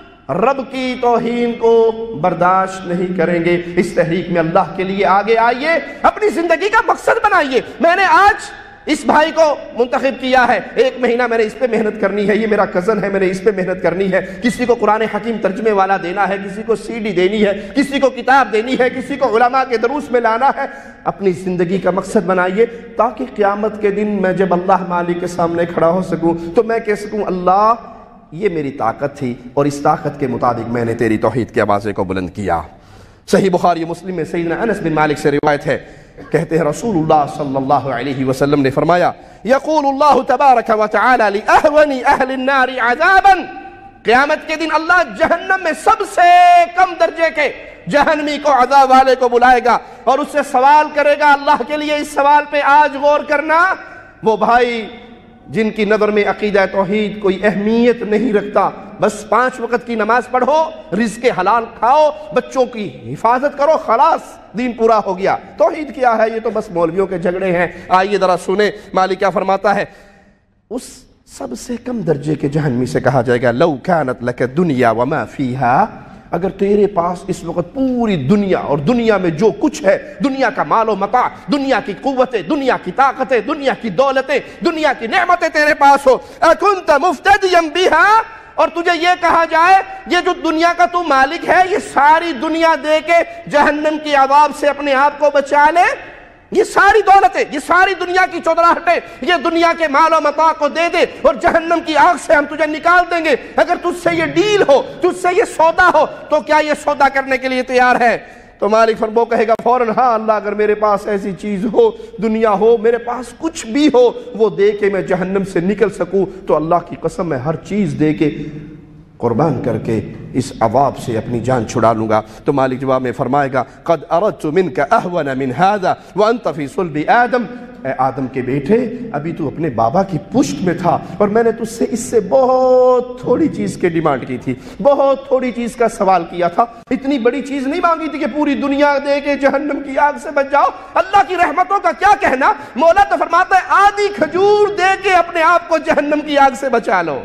رب کی توہین کو برداشت نہیں کریں گے، اس تحریک میں اللہ کے لیے آگے آئیے، اپنی زندگی کا مقصد بنائیے۔ میں نے آج اس بھائی کو منتخب کیا ہے، ایک مہینہ میں نے اس پہ محنت کرنی ہے، یہ میرا کزن ہے، میں نے اس پہ محنت کرنی ہے، کسی کو قرآن حکیم ترجمے والا دینا ہے، کسی کو سی ڈی دینی ہے، کسی کو کتاب دینی ہے، کسی کو علماء کے دروس میں لانا ہے۔ اپنی زندگی کا مقصد بنائیے تاکہ قیامت کے دن میں جب اللہ مالک کے سامنے کھڑا ہو سکوں تو میں کہہ سکوں اللہ یہ میری طاقت تھی اور اس طاقت کے مطابق میں نے تیری توحید کے آوازے کو بلند کیا۔ صحیح بخاری مسلم میں سیدنا انس بن مالک سے روایت ہے، کہتے ہیں رسول اللہ صلی اللہ علیہ وسلم نے فرمایا یقول اللہ تبارک و تعالی لأہون اہل النار عذابا، قیامت کے دن اللہ جہنم میں سب سے کم درجے کے جہنمی کو، عذاب والے کو بلائے گا اور اس سے سوال کرے گا۔ اللہ کے لیے اس سوال پہ آج غور کرنا، وہ بھائی جن کی نظر میں عقیدہ توحید کوئی اہمیت نہیں رکھتا، بس پانچ وقت کی نماز پڑھو، رزق حلال کھاؤ، بچوں کی حفاظت کرو، خلاص دین پورا ہو گیا۔ توحید کیا ہے؟ یہ تو بس مولویوں کے جھگڑے ہیں۔ آئیے ذرا سنیں مالک کیا فرماتا ہے، اس سب سے کم درجے کے جہنمی سے کہا جائے گا لو کانت لک دنیا وما فیہا، اگر تیرے پاس اس وقت پوری دنیا اور دنیا میں جو کچھ ہے، دنیا کا مال و متاع، دنیا کی قوتیں، دنیا کی طاقتیں، دنیا کی دولتیں، دنیا کی نعمتیں تیرے پاس ہو، اکنت مفتدیا بہا، اور تجھے یہ کہا جائے یہ جو دنیا کا تو مالک ہے یہ ساری دنیا دے کے جہنم کی عذاب سے اپنے آپ کو بچا لے، یہ ساری دولتیں، یہ ساری دنیا کی چودراہٹیں، یہ دنیا کے مال و متاع کو دے دے اور جہنم کی آگ سے ہم تجھے نکال دیں گے، اگر تجھ سے یہ ڈیل ہو، تجھ سے یہ سودا ہو تو کیا یہ سودا کرنے کے لیے تیار ہے؟ تو مالک فرمو کہے گا فوراً ہاں اللہ، اگر میرے پاس ایسی چیز ہو، دنیا ہو، میرے پاس کچھ بھی ہو، وہ دے کے میں جہنم سے نکل سکوں تو اللہ کی قسم میں ہر چیز دے کے قربان کر کے اس عذاب سے اپنی جان چھڑا لوں گا۔ تو مالک جواب میں فرمائے گا قد اردت منک اہون من هذا وانت فی صلب آدم، اے آدم کے بیٹے ابھی تو اپنے بابا کی پشت میں تھا اور میں نے تجھ سے اس سے بہت تھوڑی چیز کے ڈیمانڈ کی تھی، بہت تھوڑی چیز کا سوال کیا تھا، اتنی بڑی چیز نہیں مانگی تھی کہ پوری دنیا دے کے جہنم کی آگ سے بچ جاؤ۔ اللہ کی رحمتوں کا کیا کہنا، مولا تو فرماتا ہے آدھی کھجور دے کے اپنے آپ کو جہنم کی آگ سے بچا لو۔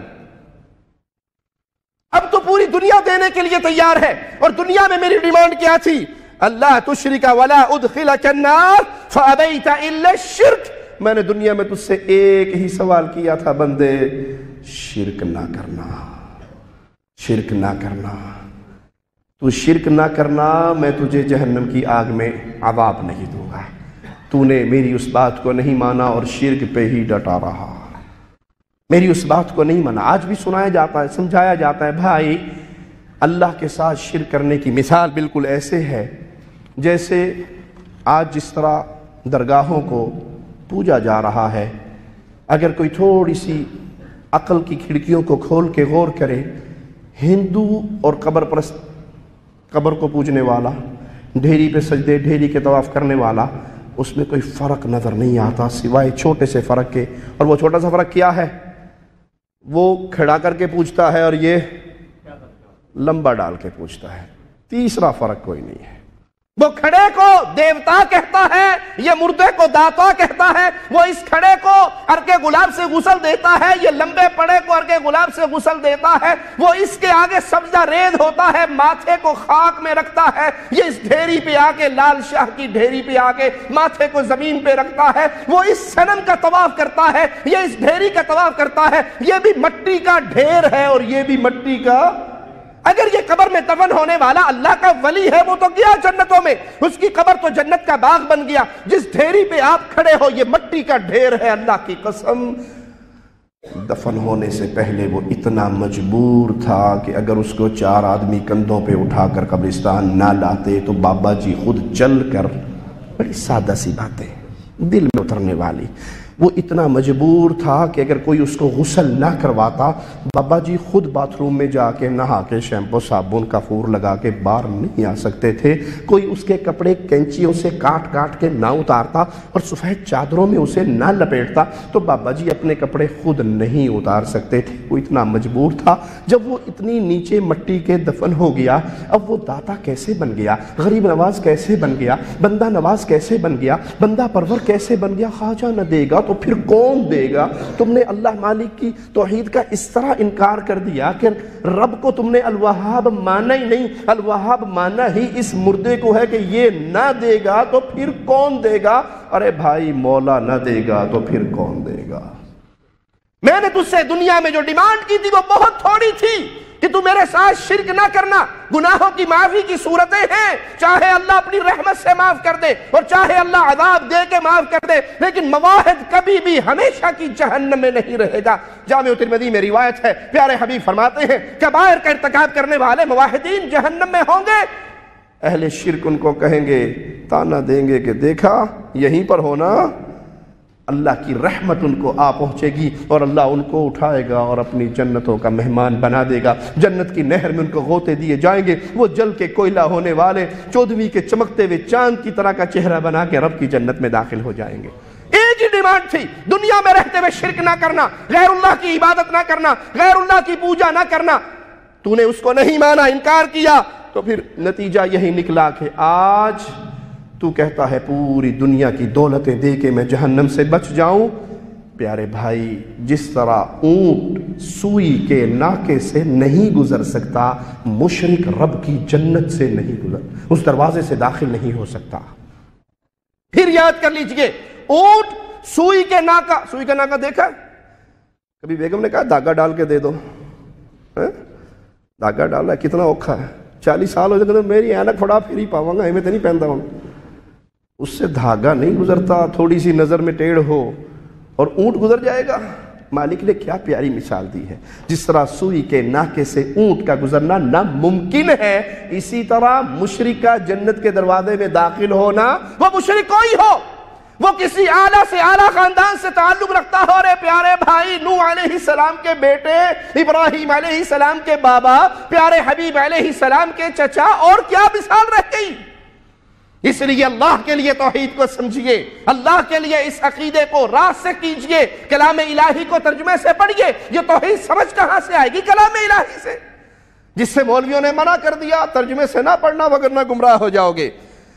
اب تو پوری دنیا دینے کے لیے تیار ہے، اور دنیا میں میری ڈیمانڈ کیا تھی؟ اللہ تشرک ولا ادخلک النار فابیت الا الشرک، میں نے دنیا میں تجھ سے ایک ہی سوال کیا تھا بندے، شرک نہ کرنا، شرک نہ کرنا، تو شرک نہ کرنا، میں تجھے جہنم کی آگ میں عذاب نہیں دوں گا۔ تو نے میری اس بات کو نہیں مانا اور شرک پہ ہی ڈٹا رہا، میری اس بات کو نہیں مانا۔ آج بھی سنایا جاتا ہے، سمجھایا جاتا ہے بھائی اللہ کے ساتھ شرک کرنے کی مثال بالکل ایسے ہے جیسے آج جس طرح درگاہوں کو پوجا جا رہا ہے، اگر کوئی تھوڑی سی عقل کی کھڑکیوں کو کھول کے غور کرے، ہندو اور قبر پرست، قبر کو پوجنے والا، ڈھیری پہ سجدے، ڈھیری کے طواف کرنے والا، اس میں کوئی فرق نظر نہیں آتا سوائے چھوٹے سے فرق کے۔ اور وہ چھوٹا سا فرق کیا ہے؟ وہ کھڑا کر کے پوچھتا ہے اور یہ لمبا ڈال کے پوچھتا ہے، تیسرا فرق کوئی نہیں ہے۔ وہ کھڑے کو دیوتا کہتا ہے، یہ مردے کو داتا کہتا ہے، وہ اس کھڑے کو عرق گلاب سے غسل دیتا ہے، یہ لمبے پڑے کو عرق گلاب سے غسل دیتا ہے، وہ اس کے آگے سبزہ ریز ہوتا ہے، ماتھے کو خاک میں رکھتا ہے، یہ اس ڈھیری پہ آ کے لال شاہ کی ڈھیری پہ آ کے ماتھے کو زمین پہ رکھتا ہے، وہ اس صنم کا طواف کرتا ہے، یہ اس ڈھیری کا طواف کرتا ہے، یہ بھی مٹی کا ڈھیر ہے اور یہ بھی مٹی کا۔ اگر یہ قبر میں دفن ہونے والا اللہ کا ولی ہے، وہ تو گیا جنتوں میں، اس کی قبر تو جنت کا باغ بن گیا۔ جس ڈھیری پہ آپ کھڑے ہو یہ مٹی کا ڈھیر ہے، اللہ کی قسم دفن ہونے سے پہلے وہ اتنا مجبور تھا کہ اگر اس کو چار آدمی کندھوں پہ اٹھا کر قبرستان نہ لاتے تو بابا جی خود چل کر، بڑی سادہ سی باتیں دل میں اترنے والی، وہ اتنا مجبور تھا کہ اگر کوئی اس کو غسل نہ کرواتا بابا جی خود باتھ روم میں جا کے نہا کے شیمپو صابن کافور لگا کے باہر نہیں آ سکتے تھے، کوئی اس کے کپڑے کینچیوں سے کاٹ کاٹ کے نہ اتارتا اور سفید چادروں میں اسے نہ لپیٹتا تو بابا جی اپنے کپڑے خود نہیں اتار سکتے تھے، وہ اتنا مجبور تھا۔ جب وہ اتنی نیچے مٹی کے دفن ہو گیا، اب وہ داتا کیسے بن گیا، غریب نواز کیسے بن گیا، بندہ نواز کیسے بن گیا، بندہ پرور کیسے بن گیا؟ خواجہ نہ دے گا تو پھر کون دے گا؟ تم نے اللہ مالک کی توحید کا اس طرح انکار کر دیا کہ رب کو تم نے الوہاب مانا ہی نہیں، الوہاب مانا ہی اس مردے کو ہے کہ یہ نہ دے گا تو پھر کون دے گا؟ ارے بھائی مولا نہ دے گا تو پھر کون دے گا؟ میں نے تجھ سے دنیا میں جو ڈیمانڈ کی تھی وہ بہت تھوڑی تھی کہ تو میرے ساتھ شرک نہ کرنا، گناہوں کی معافی کی صورتیں ہیں، چاہے اللہ اپنی رحمت سے معاف کر دے اور چاہے اللہ عذاب دے کے معاف کر دے، لیکن مواحد کبھی بھی ہمیشہ کی جہنم میں نہیں رہے گا۔ جامع ترمذی میں روایت ہے، پیارے حبیب فرماتے ہیں کبائر کا ارتکاب کرنے والے مواحدین جہنم میں ہوں گے، اہل شرک ان کو کہیں گے، تانا دیں گے کہ دیکھا یہیں پر ہونا، اللہ کی رحمت ان کو آ پہنچے گی اور اللہ ان کو اٹھائے گا اور اپنی جنتوں کا مہمان بنا دے گا، جنت کی نہر میں ان کو غوطے دیے جائیں گے، وہ جل کے کوئلہ ہونے والے چودھویں کے چمکتے ہوئے چاند کی طرح کا چہرہ بنا کے رب کی جنت میں داخل ہو جائیں گے۔ ایک ہی ڈیمانڈ تھی، دنیا میں رہتے ہوئے شرک نہ کرنا، غیر اللہ کی عبادت نہ کرنا، غیر اللہ کی پوجا نہ کرنا۔ تو نے اس کو نہیں مانا، انکار کیا، تو پھر نتیجہ یہی نکلا کہ آج تو کہتا ہے پوری دنیا کی دولتیں دے کے میں جہنم سے بچ جاؤں۔ پیارے بھائی، جس طرح اونٹ سوئی کے ناکے سے نہیں گزر سکتا، مشرک رب کی جنت سے نہیں گزر، اس دروازے سے داخل نہیں ہو سکتا۔ پھر یاد کر لیجئے، اونٹ سوئی کے ناکا، سوئی کا ناکا دیکھا؟ کبھی بیگم نے کہا دھاگا ڈال کے دے دو، دھاگا ڈالا کتنا اوکھا ہے، چالیس سال ہو جائے میری اینک پھڑا پھر ہی پاؤں گا، میں تو نہیں پہنتا ہوں، اس سے دھاگا نہیں گزرتا، تھوڑی سی نظر میں ٹیڑھ ہو اور اونٹ گزر جائے گا۔ مالک نے کیا پیاری مثال دی ہے، جس طرح سوئی کے ناکے سے اونٹ کا گزرنا ناممکن ہے، اسی طرح مشرک کا جنت کے دروازے میں داخل ہونا، وہ مشرک کوئی ہو، وہ کسی اعلیٰ سے اعلیٰ خاندان سے تعلق رکھتا ہو۔ رے پیارے بھائی، نوح علیہ السلام کے بیٹے، ابراہیم علیہ السلام کے بابا، پیارے حبیب علیہ السلام کے چچا، اور کیا مثال رہ گئی؟ اس لیے اللہ کے لیے توحید کو سمجھیے، اللہ کے لیے اس عقیدے کو راست سے کیجئے، کلام الہی کو ترجمے سے پڑھیے۔ یہ توحید سمجھ کہاں سے آئے گی؟ کلام الہی سے، جس سے مولویوں نے منع کر دیا ترجمے سے نہ پڑھنا وگرنہ گمراہ ہو جاؤ گے۔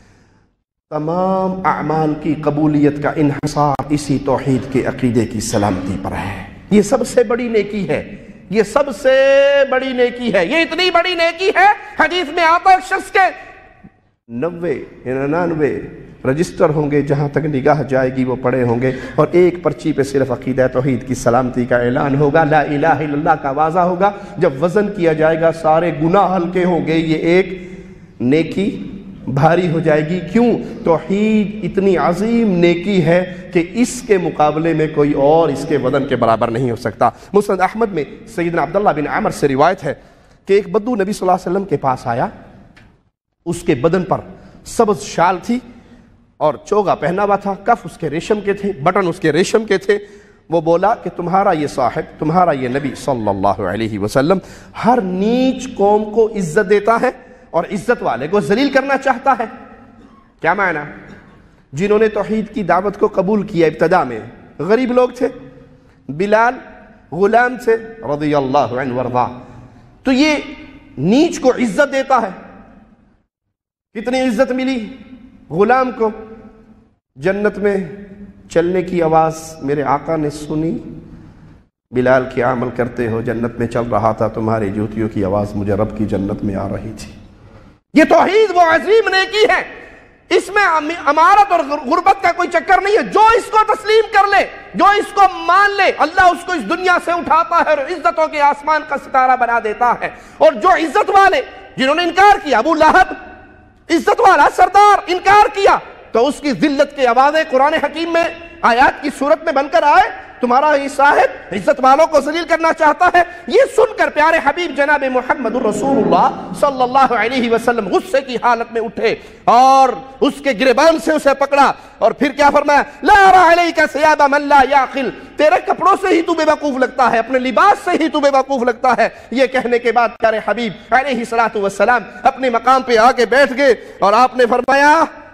تمام اعمال کی قبولیت کا انحصار اسی توحید کے عقیدے کی سلامتی پر ہے۔ یہ سب سے بڑی نیکی ہے، یہ سب سے بڑی نیکی ہے، یہ اتنی بڑی نیکی ہے، حدیث میں آتا ہے ایک شخص کے نوے ننانوے رجسٹر ہوں گے، جہاں تک نگاہ جائے گی وہ پڑے ہوں گے، اور ایک پرچی پہ صرف عقیدہ توحید کی سلامتی کا اعلان ہوگا، لا الہ الا اللہ کا واضح ہوگا۔ جب وزن کیا جائے گا سارے گناہ ہلکے ہوں گے، یہ ایک نیکی بھاری ہو جائے گی۔ کیوں؟ توحید اتنی عظیم نیکی ہے کہ اس کے مقابلے میں کوئی اور اس کے وزن کے برابر نہیں ہو سکتا۔ مسند احمد میں سیدنا عبداللہ بن عمر سے روایت ہے کہ ایک بدو نبی صلی اللہ علیہ وسلم کے پاس آیا، اس کے بدن پر سبز شال تھی اور چوگا پہنا ہوا تھا، کف اس کے ریشم کے تھے، بٹن اس کے ریشم کے تھے۔ وہ بولا کہ تمہارا یہ صاحب، تمہارا یہ نبی صلی اللہ علیہ وسلم ہر نیچ قوم کو عزت دیتا ہے اور عزت والے کو ذلیل کرنا چاہتا ہے۔ کیا معنی؟ جنہوں نے توحید کی دعوت کو قبول کیا ابتدا میں غریب لوگ تھے، بلال غلام تھے رضی اللہ عنہ وارضاہ، تو یہ نیچ کو عزت دیتا ہے۔ کتنی عزت ملی غلام کو؟ जन्नत में चलने की आवाज़ मेरे आका ने सुनी, बिलाल क्या अमल करते हो, जन्नत में चल रहा था, तुम्हारी जूतियों की आवाज़ मुझे रब की जन्नत में आ रही थी। ये तौहीद वो अजीम नेकी है, इसमें अमारत और गुर्बत का कोई चक्कर नहीं है। जो इसको तस्लीम कर ले, जो इसको मान ले, अल्लाह उसको इस दुनिया से उठाता है और इज्जतों के आसमान का सितारा बना देता है। और जो इज्जत वाले जिन्होंने इनकार किया, अबू लहब इज्जत वाला सरदार इनकार किया, तो उसकी जिल्लत की आवाज़ें कुरान हकीम में आयत की सूरत में बनकर आए। तुम्हारा ये साहिब इज्जत वालों को जलील करना चाहता है। ये सुनकर प्यारे हबीब जनाब मुहम्मद रसूलुल्लाह सल्लल्लाहु अलैहि वसल्लम गुस्से की हालत में उठे और उसके गिरबान से उसे पकड़ा और फिर क्या फरमाया, ला अरा अलैका सियाबा मन ला याकिल, तेरे कपड़ों से ही तू बेवकूफ लगता है, अपने लिबास से ही तू बेवकूफ लगता है। ये कहने के बाद प्यारे हबीब अलैहि सलातु वस्सलाम अपने मकाम पे आके बैठ गए और आपने फरमाया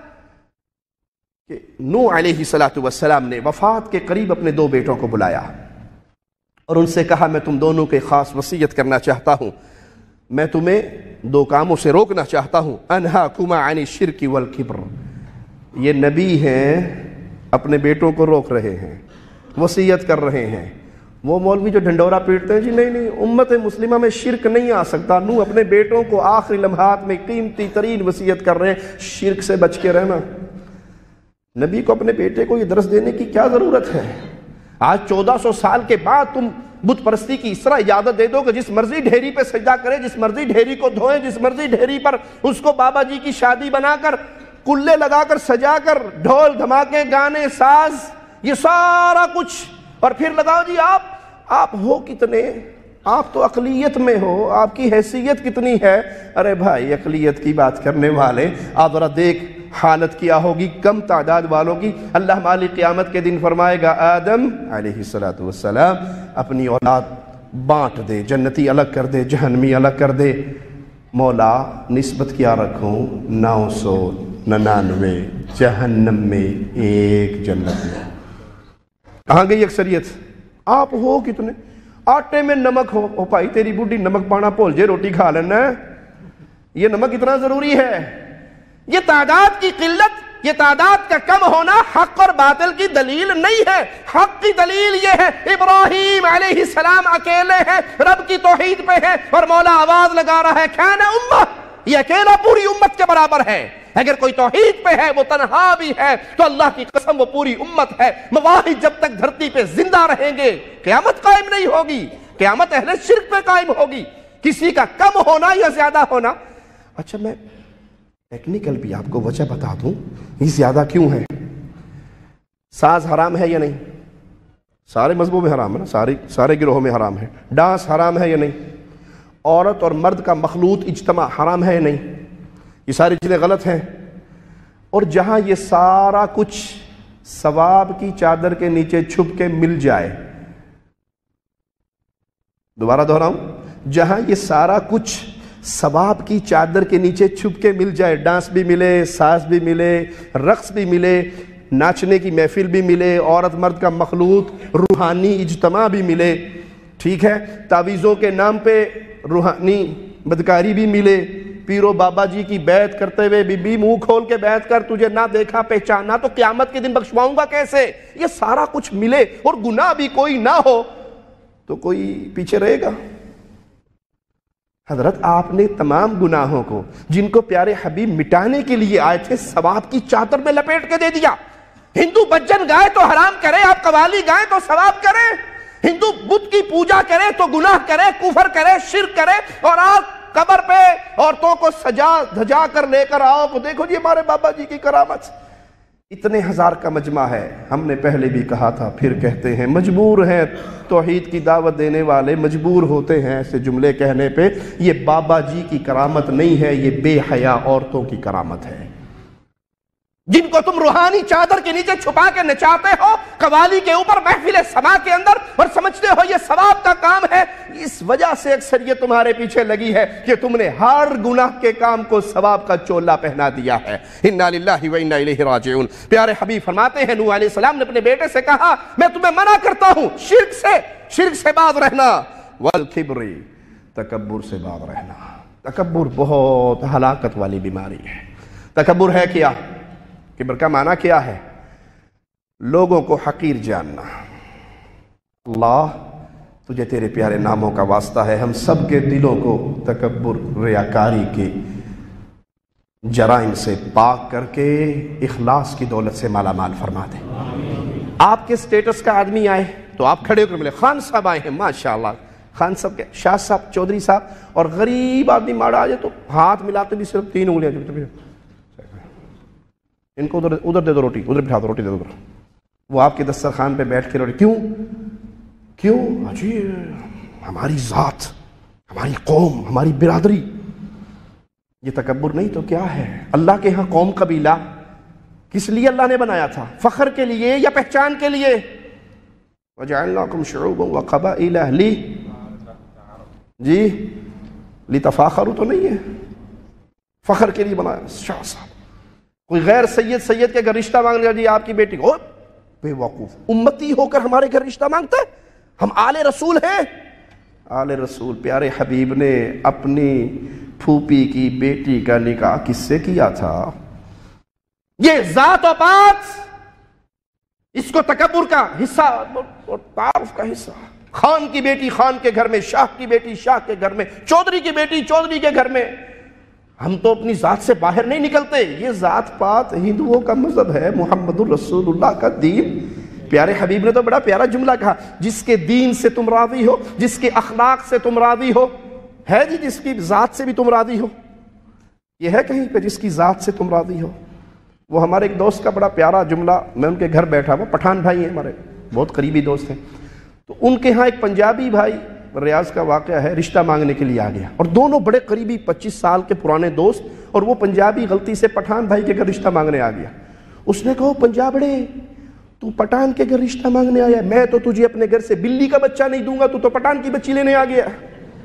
नूह अलैहि सलातु वस्सलाम ने वफात के करीब अपने दो बेटों को बुलाया और उनसे कहा, मैं तुम दोनों के खास वसीयत करना चाहता हूं, मैं तुम्हें दो कामों से रोकना चाहता हूं। अनहाकुमा अनि शिर्की वल किब्र, ये नबी हैं, अपने बेटों को रोक रहे हैं, वसीयत कर रहे हैं। वो मौलवी जो ढंडोरा पीटते हैं, जी नहीं नहीं उम्मत मुस्लिमा में शिरक नहीं आ सकता। नूह अपने बेटों को आखिरी लम्हात में कीमती तरीन वसीयत कर रहे हैं, शिरक से बच के रहना। नबी को अपने बेटे को ये दर्स देने की क्या जरूरत है? आज चौदह सौ साल के बाद तुम बुत परस्ती की इस तरह इजाजत दे दो कि जिस मर्जी ढेरी पे सजदा करे, जिस मर्जी ढेरी को धोए, जिस मर्जी ढेरी पर उसको बाबा जी की शादी बनाकर कुल्ले लगाकर सजाकर ढोल धमाके गाने साज ये सारा कुछ, और फिर लगाओ जी आप आप हो कितने, आप तो अकलियत में हो, आपकी हैसियत कितनी है। अरे भाई अकलियत की बात करने वाले, आप जरा देख हालत क्या होगी कम तादाद वालों की। अल्लाह मालिक क़यामत के दिन फरमाएगा, आदम अलैहिस्सलातु वस्सलाम अपनी औलाद बांट दे, जन्नती अलग कर दे, जहन्नमी अलग कर दे। मौला निस्बत क्या रखूं, नौ सौ निन्यानवे जहन्नम में, एक जन्नत में। कहाँ गई अक्सरियत? आप हो कितने, आटे में नमक हो, ओ भाई तेरी बूढ़ी नमक पाना भूल जे रोटी खा लेना, ये नमक इतना जरूरी है। ये तादाद की किल्लत, ये तादाद का कम होना हक और बातिल की दलील नहीं है। हक की दलील ये है, इब्राहीम अलैहिस्सलाम अकेले हैं, रब की तौहीद पे है और मौला आवाज लगा रहा है, खाना उम्मा, ये अकेला पूरी उम्मत के बराबर है। अगर कोई तौहीद पे है, वो तन्हा भी है, तो अल्लाह की कसम वो पूरी उम्मत है। मवाहिद जब तक धरती पे जिंदा रहेंगे, क़यामत कायम नहीं होगी, क़यामत अहले शिर्क पे कायम होगी। किसी का कम होना या ज्यादा होना। अच्छा मैं टेक्निकल भी आपको वजह बता दूं, ये ज्यादा क्यों है। साज हराम है या नहीं? सारे मजहबों में हराम है ना, सारे सारे गिरोहों में हराम है। डांस हराम है या नहीं? औरत और मर्द का मखलूत इज्तमा हराम है या नहीं? ये सारी चीजें गलत हैं। और जहां ये सारा कुछ सवाब की चादर के नीचे छुप के मिल जाए, दोबारा दोहराऊं, जहां ये सारा कुछ सवाब की चादर के नीचे छुप के मिल जाए, डांस भी मिले, साज भी मिले, रक्स भी मिले, नाचने की महफिल भी मिले, औरत मर्द का मखलूत रूहानी इज्तमा भी मिले, ठीक है, तावीज़ों के नाम पे रूहानी बदकारी भी मिले, पीरो बाबा जी की बैत करते हुए बीबी मुंह खोल के बैत कर, तुझे ना देखा पहचाना तो क़यामत के दिन बख्शवाऊंगा कैसे। ये सारा कुछ मिले और गुनाह भी कोई ना हो तो कोई पीछे रहेगा? हजरत आपने तमाम गुनाहों को जिनको प्यारे हबीब मिटाने के लिए आए थे, सवाब की चादर में लपेट के दे दिया। हिंदू बज्जन गाए तो हराम करे, आप कवाली गाए तो सवाब करे, हिंदू बुत की पूजा करे तो गुनाह करे, कुफर करे, शिर्क करे, और आप कब्र पे औरतों को सजा धजा कर लेकर आओ तो देखो जी हमारे बाबा जी की करामत। इतने हजार का मजमा है। हमने पहले भी कहा था, फिर कहते हैं, मजबूर हैं तौहीद की दावत देने वाले, मजबूर होते हैं ऐसे जुमले कहने पे। ये बाबा जी की करामत नहीं है, ये बेहया औरतों की करामत है, जिनको तुम रूहानी चादर के नीचे छुपा के नचाते हो कवाली के ऊपर महफिल समा के अंदर, और समझते हो ये सवाब का काम है। इस वजह से अक्सरियत तुम्हारे पीछे लगी है कि तुमने हर गुनाह के काम को सवाब का चोला पहना दिया है। इन्ना लिल्लाहि व इन्ना इलैहि राजिऊन। प्यारे हबीब फरमाते हैं, नूह अलैहिस्सलाम ने अपने बेटे से कहा, मैं तुम्हें मना करता हूं शिर्क से, शिर्क से बाज रहना, वल किब्री, तकब्बुर से बाज रहना। तकब्बुर बहुत हलाकत वाली बीमारी है। तकब्बुर है क्या? किब्र का माना क्या है? لوگوں کو حقیر جاننا۔ اللہ تجھے تیرے پیارے ناموں کا واسطہ ہے، ہم سب کے دلوں کو تکبر، ریاکاری کے جرائم سے پاک کر کے اخلاص کی دولت سے مالا مال فرما دے۔ آپ کے سٹیٹس کا آدمی آئے تو آپ کھڑے ہو کر ملے، خان صاحب آئے ہیں ماشاءاللہ، خان صاحب کے شاہ صاحب، چودھری صاحب، اور غریب آدمی ماڑا آ جائے تو ہاتھ ملاتے بھی صرف تین انگلیاں، ان کو ادھر ادھر دے دو روٹی، ادھر بٹھا دو روٹی دے دو۔ وہ آپ کے دسترخوان پہ بیٹھ کے روٹی، کیوں کیوں جی ہماری ذات، ہماری قوم، ہماری برادری، یہ تکبر نہیں تو کیا ہے؟ اللہ کے ہاں قوم قبیلہ کس لیے اللہ نے بنایا تھا؟ فخر کے لیے یا پہچان کے لیے؟ وَجَعَلْنَاكُمْ شُعُوبًا وَقَبَائِلَ لی جی لِتَفَاخَرُوا تو نہیں ہے، فخر کے لیے بنایا۔ شاہ صاحب کوئی غیر سید سید کے اگر رشتہ مانگ لیا، جی آپ کی بیٹی کو، بے وقوف، امتی ہو کر ہمارے گھر رشتہ مانگتا ہے؟ ہم آل رسول ہیں۔ آل رسول پیارے حبیب نے اپنی پھوپھی کی بیٹی کا نکاح کس سے کیا تھا؟ یہ ذات و پات، اس کو تکبر کا حصہ اور تعارف کا حصہ۔ خان کی بیٹی خان کے گھر میں، شاہ کی بیٹی شاہ کے گھر میں، چودھری کی بیٹی چودھری کے گھر میں۔ ہم تو اپنی ذات سے باہر نہیں نکلتے۔ یہ ذات پات ہندوؤں کا مذہب ہے، محمد الرسول اللہ کا دین۔ پیارے حبیب نے تو بڑا پیارا جملہ کہا، جس کے دین سے تم راضی ہو، جس کے اخلاق سے تم راضی ہو، ہے جی جس کی ذات سے بھی تم راضی ہو؟ یہ ہے کہیں پہ جس کی ذات سے تم راضی ہو؟ وہ ہمارے ایک دوست کا بڑا پیارا جملہ، میں ان کے گھر بیٹھا ہوا، پٹھان بھائی ہیں ہمارے، بہت قریبی دوست ہیں، تو ان کے ہاں ایک پنجابی بھائی، ریاض کا واقعہ ہے، رشتہ مانگنے کے لیے آ گیا، اور دونوں بڑے قریبی پچیس سال کے پرانے دوست، اور وہ پنجابی غلطی سے پٹھان بھائی کے گھر رشتہ مانگنے آ گیا۔ اس نے کہا پنجابڑے تو پٹھان کے گھر رشتہ مانگنے آیا، میں تو تجھے اپنے گھر سے بلی کا بچہ نہیں دوں گا، تو تو پٹھان کی بچی لینے آ گیا۔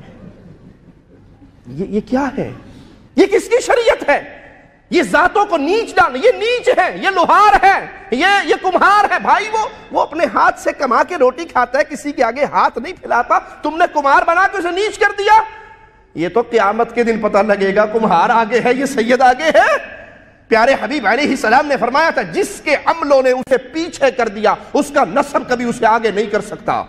یہ یہ کیا ہے؟ یہ کس کی شریعت ہے؟ یہ ذاتوں کو نیچ ڈالنا، یہ نیچ ہے، یہ لوہار ہے، یہ یہ کمہار ہے۔ بھائی وہ وہ اپنے ہاتھ سے کما کے روٹی کھاتا ہے، کسی کے آگے ہاتھ نہیں پھیلاتا، تم نے کمہار بنا کے اسے نیچ کر دیا۔ یہ تو قیامت کے دن پتہ لگے گا کمہار آگے ہے، یہ سید آگے ہے۔ پیارے حبیب علیہ السلام نے فرمایا تھا، جس کے عملوں نے اسے پیچھے کر دیا، اس کا نسب کبھی اسے آگے نہیں کر سکتا۔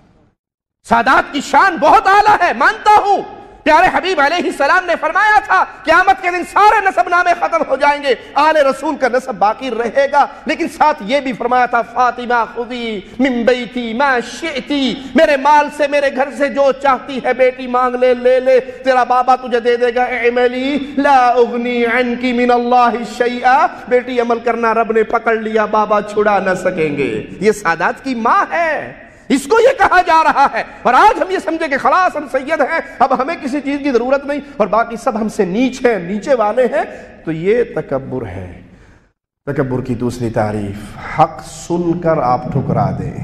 سادات کی شان بہت اعلیٰ ہے، مانتا ہوں۔ پیارے حبیب علیہ السلام نے فرمایا تھا قیامت کے دن سارے نسب نامے ختم ہو جائیں گے، آل رسول کا نسب باقی رہے گا، لیکن ساتھ یہ بھی فرمایا تھا فاطمہ خذی من بیتی ما شئتی، میرے مال سے، میرے گھر سے جو چاہتی ہے بیٹی مانگ لے، لے لے، تیرا بابا تجھے دے دے گا، اعملی لا اغنی عنکی من اللہ شیئا، بیٹی عمل کرنا، رب نے پکڑ لیا، بابا چھڑا نہ سکیں گے۔ یہ سادات کی ماں ہے، اس کو یہ کہا جا رہا ہے، اور آج ہم یہ سمجھے کہ خلاص ہم سید ہیں، اب ہمیں کسی چیز کی ضرورت نہیں، اور باقی سب ہم سے نیچ ہیں، نیچے والے ہیں، تو یہ تکبر ہے۔ تکبر کی دوسری تعریف، حق سن کر آپ ٹھکرا دیں۔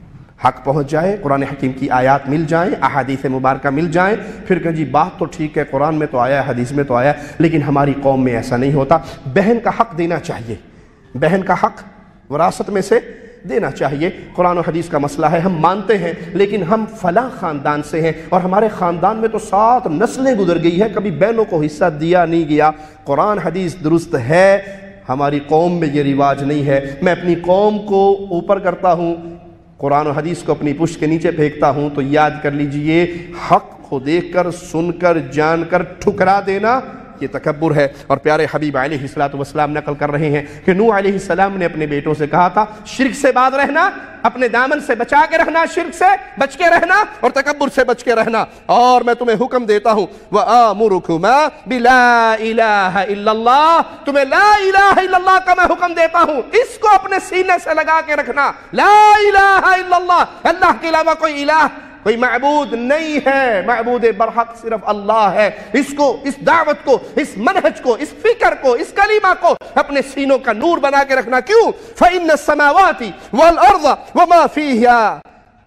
حق پہنچ جائے، قرآن حکیم کی آیات مل جائیں، احادیث مبارکہ مل جائیں، پھر کہ جی بات تو ٹھیک ہے، قرآن میں تو آیا ہے، حدیث میں تو آیا ہے، لیکن ہماری قوم میں ایسا نہیں ہوتا۔ بہن کا حق دینا چاہیے، بہن کا حق وراثت میں سے دینا چاہیے۔ قرآن و حدیث کا مسئلہ ہے، ہم مانتے ہیں، لیکن ہم فلاں خاندان سے ہیں، اور ہمارے خاندان میں تو سات نسلیں گزر گئی ہے، کبھی بہنوں کو حصہ دیا نہیں گیا۔ قرآن حدیث درست ہے، ہماری قوم میں یہ رواج نہیں ہے۔ میں اپنی قوم کو اوپر کرتا ہوں، قرآن و حدیث کو اپنی پشت کے نیچے پھینکتا ہوں، تو یاد کر لیجئے حق کو دیکھ کر، سن کر، جان کر ٹھکرا دینا یہ تکبر ہے۔ اور پیارے حبیب علیہ الصلوۃ والسلام نقل کر رہے ہیں کہ نوح علیہ السلام نے اپنے بیٹوں سے کہا تھا شرک سے باز رہنا، اپنے دامن سے بچا کے رہنا، شرک سے بچ کے رہنا، اور تکبر سے بچ کے رہنا، اور میں تمہیں حکم دیتا ہوں وَآمُرُكُمَا بِلَا إِلَٰهَ إِلَّا اللَّهِ، تمہیں لا الہ الا اللہ کا میں حکم دیتا ہوں، اس کو اپنے سینے سے لگا کے رکھنا، لا الہ الا اللہ، اللہ کے علاوہ کوئی الہ، کوئی معبود نہیں ہے، معبود برحق صرف اللہ ہے۔ اس کو، اس دعوت کو، اس منہج کو، اس فکر کو، اس کلمہ کو اپنے سینوں کا نور بنا کے رکھنا۔ کیوں؟ فَإِنَّ السَّمَاوَاتِ وَالْأَرْضَ وَمَا فِيهَا،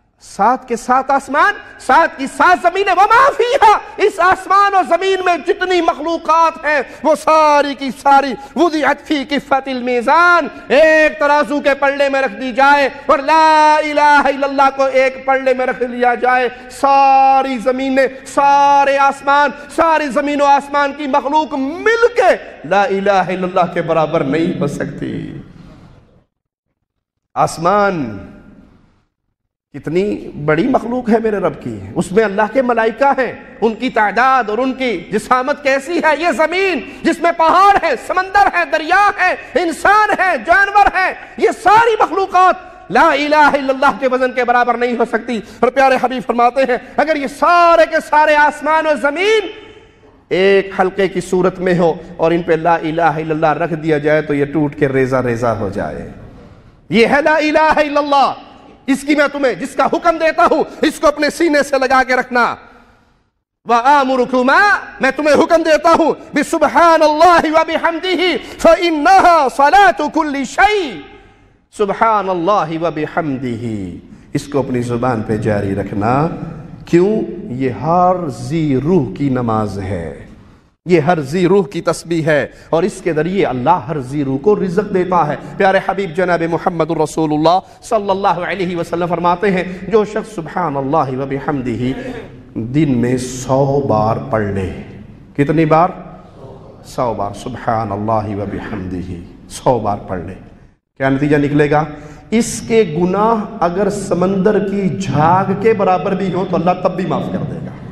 سات کے سات آسمان، سات کی سات زمینیں، وما فیہا، اس آسمان اور زمین میں جتنی مخلوقات ہیں وہ ساری کی ساری وضعت فی کفۃ المیزان، ایک ترازو کے پلڑے میں رکھ دی جائے، اور لا الہ الا اللہ کو ایک پلڑے میں رکھ لیا جائے، ساری زمینیں، سارے آسمان، ساری زمین و آسمان کی مخلوق مل کے لا الہ الا اللہ کے برابر نہیں ہو سکتی۔ آسمان کتنی بڑی مخلوق ہے میرے رب کی، اس میں اللہ کے ملائکہ ہیں، ان کی تعداد اور ان کی جسامت کیسی ہے۔ یہ زمین جس میں پہاڑ ہے، سمندر ہے، دریا ہے، انسان ہے، جانور ہے، یہ ساری مخلوقات لا الہ الا اللہ کے وزن کے برابر نہیں ہو سکتی۔ اور پیارے حبیب فرماتے ہیں اگر یہ سارے کے سارے آسمان اور زمین ایک حلقے کی صورت میں ہو اور ان پہ لا الہ الا اللہ رکھ دیا جائے تو یہ ٹوٹ کے ریزہ ریزہ ہو جائے۔ یہ ہے لا الہ الا اللہ، اس کی میں تمہیں جس کا حکم دیتا ہوں اس کو اپنے سینے سے لگا کے رکھنا۔ وَآمُرُكُمَا میں تمہیں حکم دیتا ہوں بِسُبْحَانَ اللَّهِ وَبِحَمْدِهِ فَإِنَّهَا صَلَاةُ كُلِّ شَيْءٍ۔ سبحان اللہ وبحمدہ، اس کو اپنی زبان پہ جاری رکھنا۔ کیوں؟ یہ ہر ذی روح کی نماز ہے، یہ ہر ذی روح کی تسبیح ہے، اور اس کے ذریعے اللہ ہر ذی روح کو رزق دیتا ہے۔ پیارے حبیب جناب محمد الرسول اللہ صلی اللہ علیہ وسلم فرماتے ہیں جو شخص سبحان اللہ وبحمدہ دن میں سو بار پڑھ لے، کتنی بار؟ سو بار سبحان اللہ وبحمدہ سو بار پڑھ لے، کیا نتیجہ نکلے گا؟ اس کے گناہ اگر سمندر کی جھاگ کے برابر بھی ہوں تو اللہ تب بھی معاف کر دے گا۔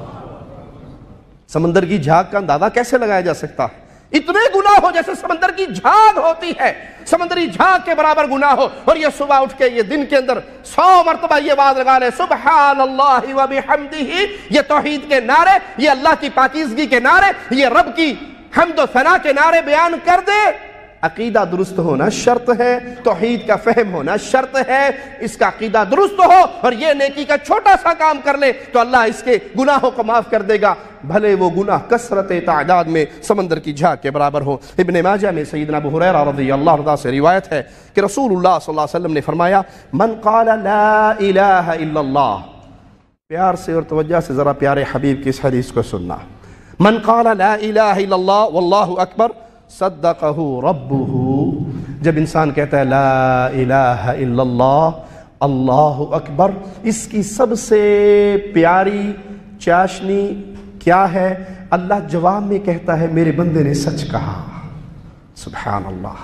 سمندر کی جھاگ کا اندازہ کیسے لگایا جا سکتا ہے؟ اتنے گناہ ہو جیسے سمندر کی جھاگ ہوتی ہے، سمندری جھاگ کے برابر گناہ ہو، اور یہ صبح اٹھ کے یہ دن کے اندر سو مرتبہ یہ بات لگا لے سبحان اللہ وبحمدہ، یہ توحید کے نعرے، یہ اللہ کی پاکیزگی کے نعرے، یہ رب کی حمد و ثنا کے نعرے بیان کر دے۔ عقیدہ درست ہونا شرط ہے، توحید کا فہم ہونا شرط ہے، اس کا عقیدہ درست ہو اور یہ نیکی کا چھوٹا سا کام کر لے تو اللہ اس کے گناہوں کو معاف کر دے گا، بھلے وہ گناہ کثرت تعداد میں سمندر کی جھاگ کے برابر ہو۔ ابن ماجہ میں سیدنا ابو ہریرہ رضی اللہ عنہ سے روایت ہے کہ رسول اللہ صلی اللہ علیہ وسلم نے فرمایا من قال لا الہ الا اللہ، پیار سے اور توجہ سے ذرا پیارے حبیب کی اس حدیث کو سننا، من قال لا الہ الا اللہ واللہ اکبر صدقہ ربہ، جب انسان کہتا ہے لا الہ الا اللہ اللہ اکبر، اس کی سب سے پیاری چاشنی کیا ہے؟ اللہ جواب میں کہتا ہے میرے بندے نے سچ کہا۔ سبحان اللہ،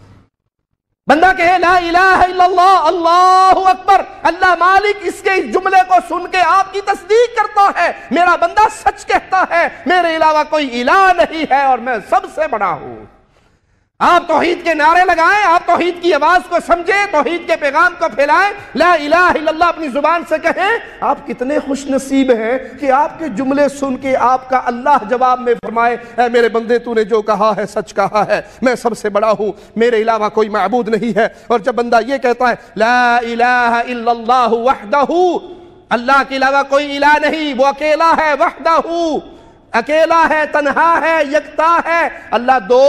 بندہ کہے لا الہ الا اللہ اللہ اکبر، اللہ مالک اس کے اس جملے کو سن کے آپ کی تصدیق کرتا ہے، میرا بندہ سچ کہتا ہے، میرے علاوہ کوئی الہ نہیں ہے اور میں سب سے بڑا ہوں۔ آپ توحید کے نعرے لگائیں، آپ توحید کی آواز کو سمجھیں، توحید کے پیغام کو پھیلائیں، لا الہ الا اللہ اپنی زبان سے کہیں۔ آپ کتنے خوش نصیب ہیں کہ آپ کے جملے سن کے آپ کا اللہ جواب میں فرمائے اے میرے بندے تو نے جو کہا ہے سچ کہا ہے، میں سب سے بڑا ہوں، میرے علاوہ کوئی معبود نہیں ہے۔ اور جب بندہ یہ کہتا ہے لا الہ الا اللہ وحدہ، اللہ کے علاوہ کوئی الہ نہیں، وہ اکیلا ہے، وحدہ اکیلا ہے، تنہا ہے، یکتا ہے، اللہ دو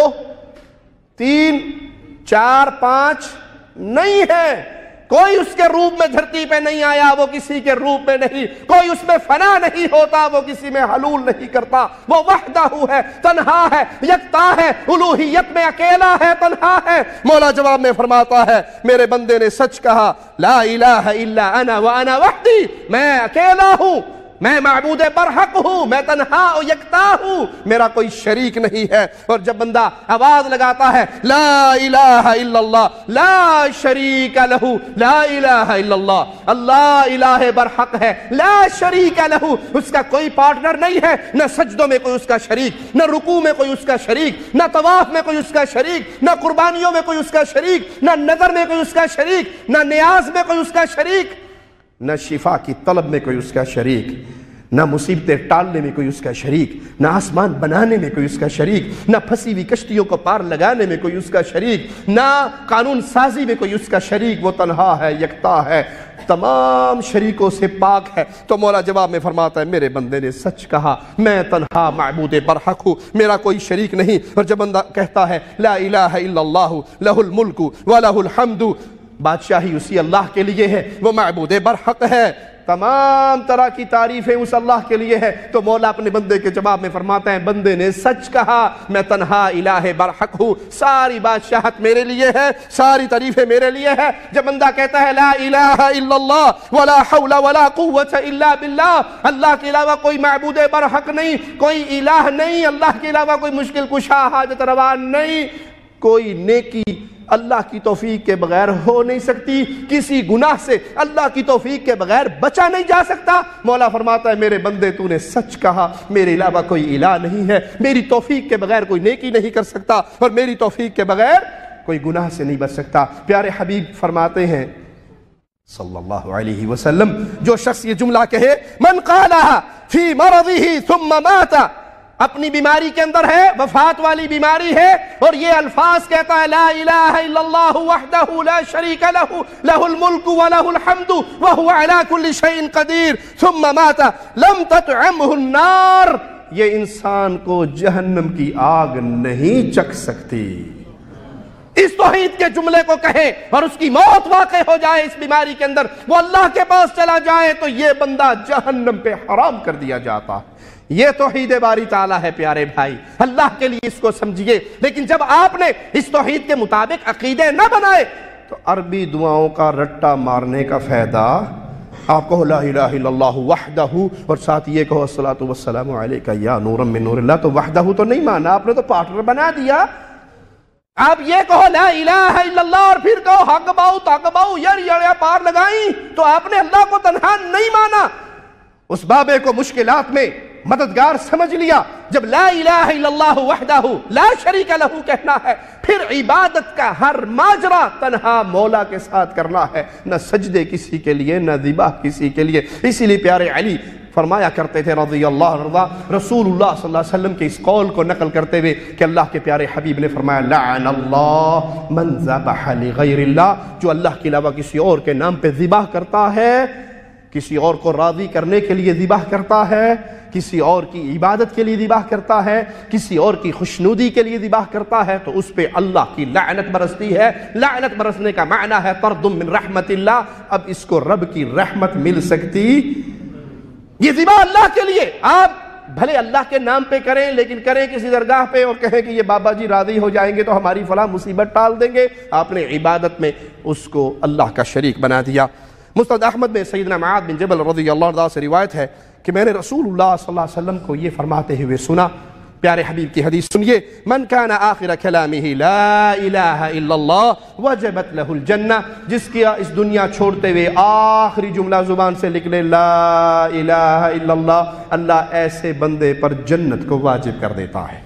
تین چار پانچ نہیں ہے، کوئی اس کے روپ میں دھرتی پہ نہیں آیا، وہ کسی کے روپ میں نہیں، کوئی اس میں فنا نہیں ہوتا، وہ کسی میں حلول نہیں کرتا، وہ وحدہ ہے، تنہا ہے، یکتا ہے، الوہیت میں اکیلا ہے، تنہا ہے۔ مولا جواب میں فرماتا ہے میرے بندے نے سچ کہا لا الہ الا انا وانا وحدی، میں اکیلا ہوں، میں معبود برحق ہوں، میں تنہا و یکتا ہوں، میرا کوئی شریک نہیں ہے۔ اور جب بندہ آواز لگاتا ہے لا الہ الا اللہ لا شریک لہ، لا الہ الا اللہ اللہ الہ برحق ہے، لا شریک لہ، اس کا کوئی پارٹنر نہیں ہے، نہ سجدوں میں کوئی اس کا شریک، نہ رکوع میں کوئی اس کا شریک، نہ طواف میں کوئی اس کا شریک، نہ قربانیوں میں کوئی اس کا شریک، نہ نظر میں کوئی اس کا شریک، نہ نیاز میں کوئی اس کا شریک، نہ شفا کی طلب میں کوئی اس کا شریک، نہ مصیبتیں ٹالنے میں کوئی اس کا شریک، نہ آسمان بنانے میں کوئی اس کا شریک، نہ پھنسی ہوئی کشتیوں کو پار لگانے میں کوئی اس کا شریک، نہ قانون سازی میں کوئی اس کا شریک، وہ تنہا ہے، یکتا ہے، تمام شریکوں سے پاک ہے۔ تو مولا جواب میں فرماتا ہے میرے بندے نے سچ کہا، میں تنہا معبود برحق ہوں، میرا کوئی شریک نہیں۔ اور جب بندہ کہتا ہے لا الہ الا اللہ لہ الملک ولہ الحمد، بادشاہی اسی اللہ کے لیے ہے، وہ معبود برحق ہے، تمام طرح کی تعریفیں اس اللہ کے لیے ہے۔ تو مولا اپنے بندے کے جواب میں فرماتا ہے بندے نے سچ کہا، میں تنہا الہ برحق ہوں، ساری بادشاہت میرے لیے ہے، ساری تعریفیں میرے لیے ہے۔ جب بندہ کہتا ہے لا الہ الا اللہ ولا حول ولا قوت الا باللہ، اللہ کے علاوہ کوئی معبود برحق نہیں، کوئی الہ نہیں، اللہ کے علاوہ کوئی مشکل کشا حاجت روا نہیں، کوئی نیکی اللہ کی توفیق کے بغیر ہو نہیں سکتی، کسی گناہ سے اللہ کی توفیق کے بغیر بچا نہیں جا سکتا۔ مولا فرماتا ہے میرے بندے تو نے سچ کہا، میرے علاوہ کوئی الہ نہیں ہے، میری توفیق کے بغیر کوئی نیکی نہیں کر سکتا اور میری توفیق کے بغیر کوئی گناہ سے نہیں بچ سکتا۔ پیارے حبیب فرماتے ہیں صلی اللہ علیہ وسلم، جو شخص یہ جملہ کہے من قالها فی مرضه ثم مات، اپنی بیماری کے اندر ہے، وفات والی بیماری ہے، اور یہ الفاظ کہتا ہے لا الہ الا اللہ وحدہ لا شریک لہ لہ الملک ولہ الحمد وہو علی کل شیء قدیر ثم مات لم تطعمہ النار، یہ انسان کو جہنم کی آگ نہیں چکھ سکتی۔ اس توحید کے جملے کو کہے اور اس کی موت واقع ہو جائے اس بیماری کے اندر، وہ اللہ کے پاس چلا جائے تو یہ بندہ جہنم پہ حرام کر دیا جاتا۔ یہ توحید باری تعالیٰ ہے پیارے بھائی، اللہ کے لیے اس کو سمجھیے۔ لیکن جب آپ نے اس توحید کے مطابق عقیدے نہ بنائے تو عربی دعاؤں کا رٹا مارنے کا فائدہ، آپ کہو لا الہ الا اللہ وحدہ اور ساتھ یہ کہو الصلاۃ والسلام علیک یا نورا من نور اللہ، تو وحدہ تو نہیں مانا آپ نے، تو پارٹنر بنا دیا۔ آپ یہ کہو لا الہ الا اللہ اور پھر کہو حق باؤ تاک باؤ یار یا پار لگائیں، تو آپ نے اللہ کو تنہا نہیں مانا، اس بابے کو مشکلات میں مددگار سمجھ لیا۔ جب لا الہ الا اللہ وحدہ لا شریک لہ کہنا ہے، پھر عبادت کا ہر ماجرا تنہا مولا کے ساتھ کرنا ہے، نہ سجدے کسی کے لیے، نہ ذبح کسی کے لیے۔ اسی لیے پیارے علی فرمایا کرتے تھے رضی اللہ عنہ، رسول اللہ صلی اللہ علیہ وسلم کے اس قول کو نقل کرتے ہوئے کہ اللہ کے پیارے حبیب نے فرمایا لعن اللہ من ذبح لغیر اللہ، جو اللہ کے علاوہ کسی اور کے نام پہ ذبح کرتا ہے، کسی اور کو راضی کرنے کے لیے ذبح کرتا ہے، کسی اور کی عبادت کے لیے ذبح کرتا ہے، کسی اور کی خوشنودی کے لیے ذبح کرتا ہے، تو اس پہ اللہ کی لعنت برستی ہے۔ لعنت برسنے کا معنی ہے طرد من رحمت اللہ، اب اس کو رب کی رحمت مل سکتی؟ یہ ذبح اللہ کے لیے، آپ بھلے اللہ کے نام پہ کریں لیکن کریں کسی درگاہ پہ اور کہیں کہ یہ بابا جی راضی ہو جائیں گے تو ہماری فلاں مصیبت ٹال دیں گے، آپ نے عبادت میں اس کو اللہ کا شریک بنا دیا۔ مسند احمد میں سیدنا معاذ بن جبل رضی اللہ عنہ سے روایت ہے کہ میں نے رسول اللہ صلی اللہ علیہ وسلم کو یہ فرماتے ہوئے سنا، پیارے حبیب کی حدیث سنیے، من کان آخر کلامہ لا الہ الا اللہ وجبت لہ الجنہ، جس کی اس دنیا چھوڑتے ہوئے آخری جملہ زبان سے نکلے لا الہ الا اللہ، اللہ ایسے بندے پر جنت کو واجب کر دیتا ہے۔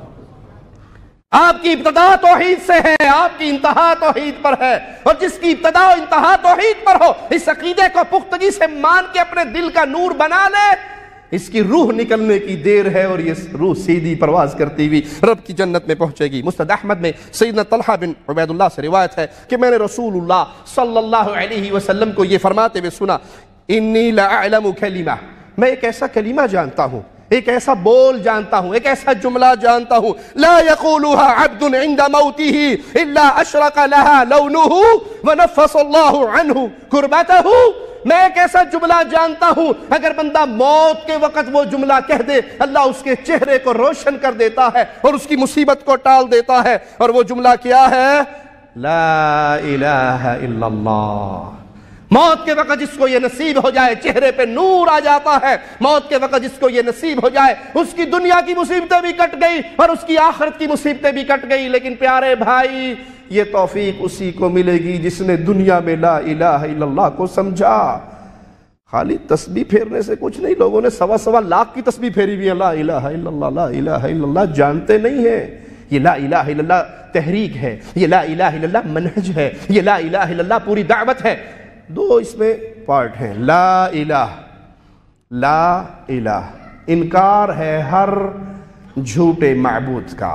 آپ کی ابتدا توحید سے ہے، آپ کی انتہا توحید پر ہے، اور جس کی ابتدا و انتہا توحید پر ہو، اس عقیدے کو پختگی سے مان کے اپنے دل کا نور بنا لے، اس کی روح نکلنے کی دیر ہے اور یہ روح سیدھی پرواز کرتی ہوئی رب کی جنت میں پہنچے گی۔ مسند احمد میں سیدنا طلحہ بن عبید اللہ سے روایت ہے کہ میں نے رسول اللہ صلی اللہ علیہ وسلم کو یہ فرماتے ہوئے سنا، انی لأعلم کلمہ، میں ایک ایسا کلمہ جانتا ہوں، ایک ایسا بول جانتا ہوں، ایک ایسا جملہ جانتا ہوں، لا يقولها عبد عند موته الا اشرق لها لونه ونفس الله عنه كربته، میں ایک ایسا جملہ جانتا ہوں اگر بندہ موت کے وقت وہ جملہ کہہ دے اللہ اس کے چہرے کو روشن کر دیتا ہے اور اس کی مصیبت کو ٹال دیتا ہے، اور وہ جملہ کیا ہے؟ لا الہ الا اللہ۔ موت کے وقت جس کو یہ نصیب ہو جائے چہرے پہ نور آ جاتا ہے، موت کے وقت جس کو یہ نصیب ہو جائے اس کی دنیا کی مصیبتیں بھی کٹ گئی اور اس کی آخرت کی مصیبتیں بھی کٹ گئی۔ لیکن پیارے بھائی، یہ توفیق اسی کو ملے گی جس نے دنیا میں لا الہ الا اللہ کو سمجھا۔ خالی تسبیح پھیرنے سے کچھ نہیں، لوگوں نے سوا سوا لاکھ کی تسبیح پھیری بھی ہے، لا الہ الا اللہ لا الہ الا اللہ جانتے نہیں ہیں۔ یہ لا الہ الا اللہ تحریک ہے، یہ لا الہ الا اللہ منہج ہے، یہ لا الہ الا اللہ پوری دعوت ہے۔ دو اس میں پارٹ ہیں، لا الہ، لا الہ انکار ہے ہر جھوٹے معبود کا،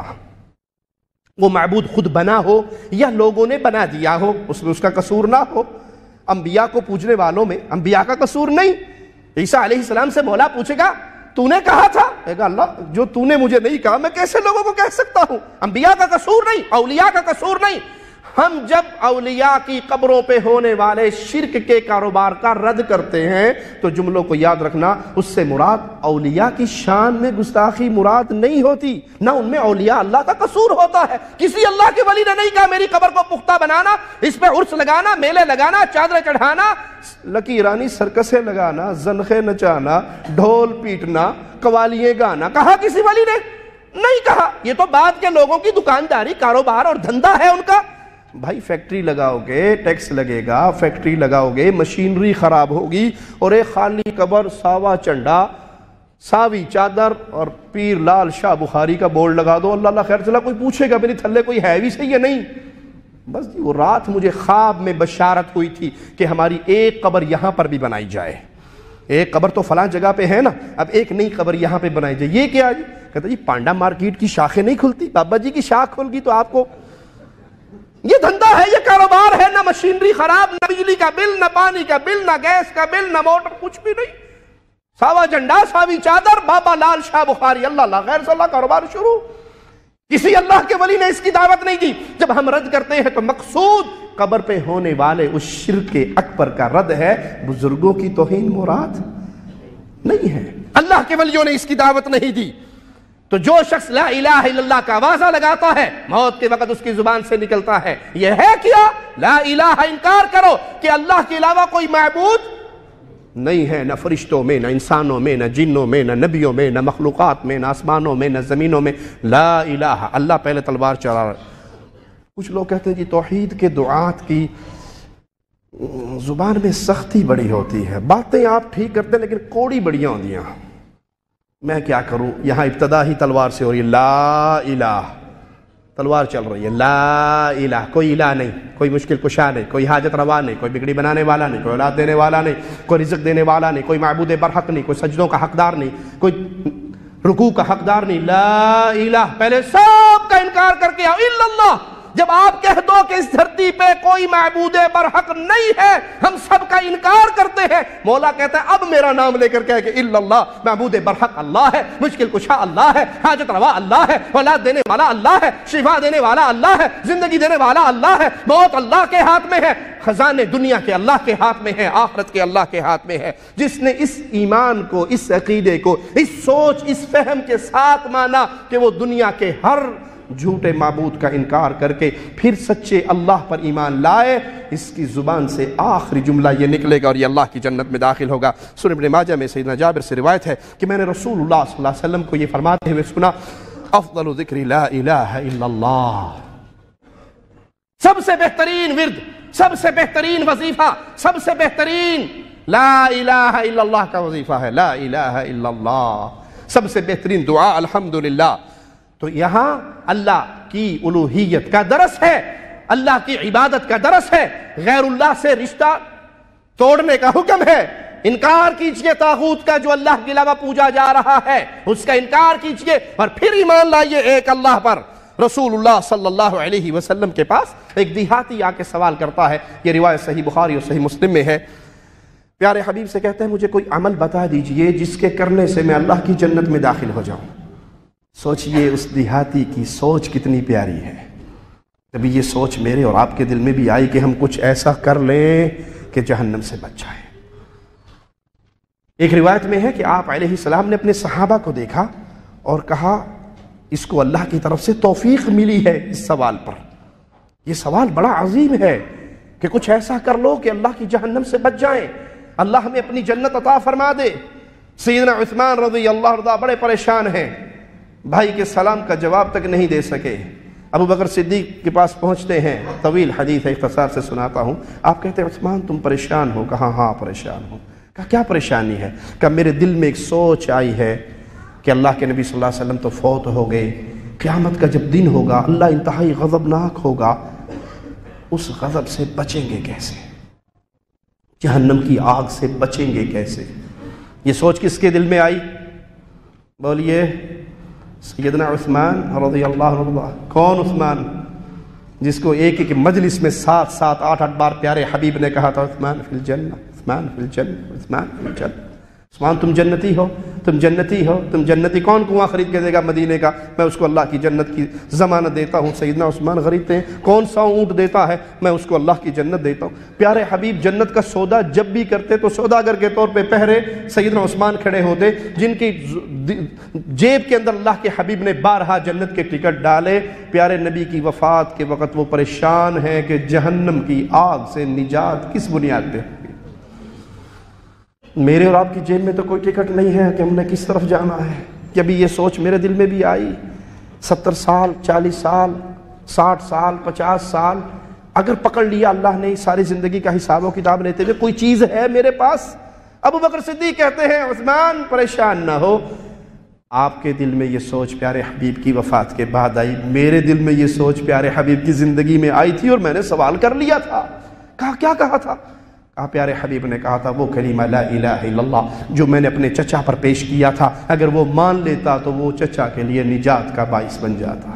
وہ معبود خود بنا ہو یا لوگوں نے بنا دیا ہو، اس میں اس کا قصور نہ ہو۔ انبیاء کو پوجنے والوں میں انبیاء کا قصور نہیں۔ عیسیٰ علیہ السلام سے مولا پوچھے گا تو نے کہا تھا، کہے گا اللہ جو تو نے مجھے نہیں کہا میں کیسے لوگوں کو کہہ سکتا ہوں۔ انبیاء کا قصور نہیں، اولیاء کا قصور نہیں۔ ہم جب اولیاء کی قبروں پہ ہونے والے شرک کے کاروبار کا رد کرتے ہیں تو جملوں کو یاد رکھنا، اس سے مراد اولیاء کی شان میں گستاخی مراد نہیں ہوتی، نہ ان میں اولیاء اللہ کا قصور ہوتا ہے۔ کسی اللہ کے ولی نے نہیں کہا میری قبر کو پختہ بنانا، اس پہ عرس لگانا، میلے لگانا، چادریں چڑھانا، لکیرانی سرکسیں لگانا، زنخیں نچانا، ڈھول پیٹنا، قوالیاں گانا، کہا کسی ولی نے نہیں کہا۔ یہ تو بعد کے لوگوں کی دکانداری، کاروبار اور دھندا ہے ان کا۔ بھائی فیکٹری لگاؤ گے، ٹیکس لگے گا، فیکٹری لگاؤ گے، مشینری خراب ہوگی، اور ایک خالی قبر، ساوا چنڈا، ساوی چادر اور پیر لال شاہ بخاری کا بورڈ لگا دو، اللہ اللہ خیر چلا، کوئی پوچھے گا بھی نہیں تھلے کوئی ہے بھی صحیح ہے نہیں؟ بس جی وہ رات مجھے خواب میں بشارت ہوئی تھی کہ ہماری ایک قبر یہاں پر بھی بنائی جائے، ایک قبر تو فلاں جگہ پہ ہے نا، اب ایک نئی قبر یہاں پہ بنائی جائے۔ یہ کیا جی؟ کہتا جی پانڈا مارکیٹ کی شاخیں نہیں کھلتی، بابا جی کی شاخ کھل گئی تو آپ کو یہ دھندا ہے، یہ کاروبار ہے، نہ مشینری خراب، نہ بجلی کا بل، نہ پانی کا بل، نہ گیس کا بل، نہ موٹر، کچھ بھی نہیں، ساوا جھنڈا، ساوی چادر، بابا لال شاہ بخاری، اللہ اللہ غیر صلی اللہ، کاروبار شروع۔ کسی اللہ کے ولی نے اس کی دعوت نہیں دی۔ جب ہم رد کرتے ہیں تو مقصود قبر پہ ہونے والے اس شرک اکبر کا رد ہے، بزرگوں کی توہین مراد نہیں ہے، اللہ کے ولیوں نے اس کی دعوت نہیں دی۔ تو جو شخص لا الہ الا اللہ کا آوازہ لگاتا ہے، موت کے وقت اس کی زبان سے نکلتا ہے یہ ہے کیا؟ لا الہ، انکار کرو کہ اللہ کے علاوہ کوئی معبود نہیں ہے، نہ فرشتوں میں، نہ انسانوں میں، نہ جنوں میں، نہ نبیوں میں، نہ مخلوقات میں، نہ آسمانوں میں، نہ زمینوں میں، لا الہ، اللہ پہلے تلوار چلا رہا ہے۔ کچھ لوگ کہتے ہیں جی توحید کے دعات کی زبان میں سختی بڑی ہوتی ہے، باتیں آپ ٹھیک کرتے ہیں لیکن کوڑی بڑیاں ہوتی ہیں۔ میں کیا کروں، یہاں ابتدا ہی تلوار سے ہو رہی ہے، لا الہ، تلوار چل رہی ہے، لا الہ، کوئی الہ نہیں، کوئی مشکل کشا نہیں، کوئی حاجت روا نہیں، کوئی بگڑی بنانے والا نہیں، کوئی اولاد دینے والا نہیں، کوئی رزق دینے والا نہیں، کوئی معبود برحق نہیں، کوئی سجدوں کا حقدار نہیں، کوئی رکوع کا حقدار نہیں، لا الہ، پہلے سب کا انکار کر کے آؤ، الا اللہ۔ جب آپ کہہ دو کہ اس دھرتی پہ کوئی معبود برحق نہیں ہے، ہم سب کا انکار کرتے ہیں، مولا کہتا ہے اب میرا نام لے کر کہہ کہ الا اللہ، معبود برحق اللہ ہے، مشکل کشا اللہ ہے، حاجت روا اللہ ہے، اولاد دینے والا اللہ ہے، شفا دینے والا اللہ ہے، زندگی دینے والا اللہ ہے، موت اللہ کے ہاتھ میں ہے، خزانے دنیا کے اللہ کے ہاتھ میں ہے، آخرت کے اللہ کے ہاتھ میں ہے۔ جس نے اس ایمان کو، اس عقیدے کو، اس سوچ، اس فہم کے ساتھ مانا کہ وہ دنیا کے ہر جھوٹے معبود کا انکار کر کے پھر سچے اللہ پر ایمان لائے، اس کی زبان سے آخری جملہ یہ نکلے گا اور یہ اللہ کی جنت میں داخل ہوگا۔ سنن ابن ماجہ میں سیدنا جابر سے روایت ہے کہ میں نے رسول اللہ صلی اللہ علیہ وسلم کو یہ فرماتے ہوئے سنا، افضل ذکر لا الہ الا اللہ، سب سے بہترین ورد، سب سے بہترین وظیفہ، سب سے بہترین لا الہ الا اللہ کا وظیفہ ہے، لا الہ الا اللہ، سب سے بہترین دعا الحمدللہ۔ تو یہاں اللہ کی الوہیت کا درس ہے، اللہ کی عبادت کا درس ہے، غیر اللہ سے رشتہ توڑنے کا حکم ہے، انکار کیجئے طاغوت کا جو اللہ کے علاوہ پوجا جا رہا ہے، اس کا انکار کیجئے اور پھر ایمان لائیے ایک اللہ پر۔ رسول اللہ صلی اللہ علیہ وسلم کے پاس ایک دیہاتی آ کے سوال کرتا ہے، یہ روایت صحیح بخاری اور صحیح مسلم میں ہے، پیارے حبیب سے کہتے ہیں مجھے کوئی عمل بتا دیجئے جس کے کرنے سے میں اللہ کی جنت میں داخل ہو جاؤں۔ سوچئے اس دیہاتی کی سوچ کتنی پیاری ہے، کبھی یہ سوچ میرے اور آپ کے دل میں بھی آئی کہ ہم کچھ ایسا کر لیں کہ جہنم سے بچ جائیں۔ ایک روایت میں ہے کہ آپ علیہ السلام نے اپنے صحابہ کو دیکھا اور کہا اس کو اللہ کی طرف سے توفیق ملی ہے اس سوال پر، یہ سوال بڑا عظیم ہے کہ کچھ ایسا کر لو کہ اللہ کی جہنم سے بچ جائیں، اللہ ہمیں اپنی جنت عطا فرما دے۔ سیدنا عثمان رضی اللہ عنہ بڑے پریشان ہیں، بھائی کے سلام کا جواب تک نہیں دے سکے، ابو بکر صدیق کے پاس پہنچتے ہیں، طویل حدیث ہے اختصار سے سناتا ہوں، آپ کہتے ہیں عثمان تم پریشان ہو؟ کہا ہاں پریشان ہوں۔ کہا کیا پریشانی ہے؟ کہ میرے دل میں ایک سوچ آئی ہے کہ اللہ کے نبی صلی اللہ علیہ وسلم تو فوت ہو گئے، قیامت کا جب دن ہوگا اللہ انتہائی غضبناک ہوگا، اس غضب سے بچیں گے کیسے، جہنم کی آگ سے بچیں گے کیسے؟ یہ سوچ کس کے دل میں آئی؟ بولیے سیدنا عثمان رضی اللہ عنہ۔ کون عثمان؟ جس کو ایک ایک مجلس میں سات سات آٹھ آٹھ بار پیارے حبیب نے کہا تھا عثمان فی الجنہ، عثمان فی الجنہ، عثمان فی الجنہ، عثمان تم جنتی ہو، تم جنتی ہو، تم جنتی۔ کون کنواں خرید کے دے گا مدینے کا؟ میں اس کو اللہ کی جنت کی ضمانت دیتا ہوں۔ سیدنا عثمان خریدتے ہیں۔ کون سا اونٹ دیتا ہے؟ میں اس کو اللہ کی جنت دیتا ہوں۔ پیارے حبیب جنت کا سودا جب بھی کرتے تو سوداگر کے طور پہ پہرے سیدنا عثمان کھڑے ہوتے، جن کی جیب کے اندر اللہ کے حبیب نے بارہا جنت کے ٹکٹ ڈالے۔ پیارے نبی کی وفات کے وقت وہ پریشان ہیں کہ جہنم کی آگ سے نجات کس بنیاد پہ؟ میرے اور آپ کی جیب میں تو کوئی ٹکٹ نہیں ہے کہ ہم نے کس طرف جانا ہے۔ کہ ابھی یہ سوچ میرے دل میں بھی آئی، ستر سال، چالیس سال، ساٹھ سال، پچاس سال اگر پکڑ لیا اللہ نے ساری زندگی کا حساب و کتاب لیتے ہوئے، کوئی چیز ہے میرے پاس؟ ابو بکر صدیق کہتے ہیں عثمان پریشان نہ ہو، آپ کے دل میں یہ سوچ پیارے حبیب کی وفات کے بعد آئی، میرے دل میں یہ سوچ پیارے حبیب کی زندگی میں آئی تھی اور میں نے سوال کر لیا تھا۔ کہا کیا کہا تھا؟ کہا پیارے حبیب نے کہا تھا وہ کلمہ لا الہ الا اللہ جو میں نے اپنے چچا پر پیش کیا تھا، اگر وہ مان لیتا تو وہ چچا کے لیے نجات کا باعث بن جاتا۔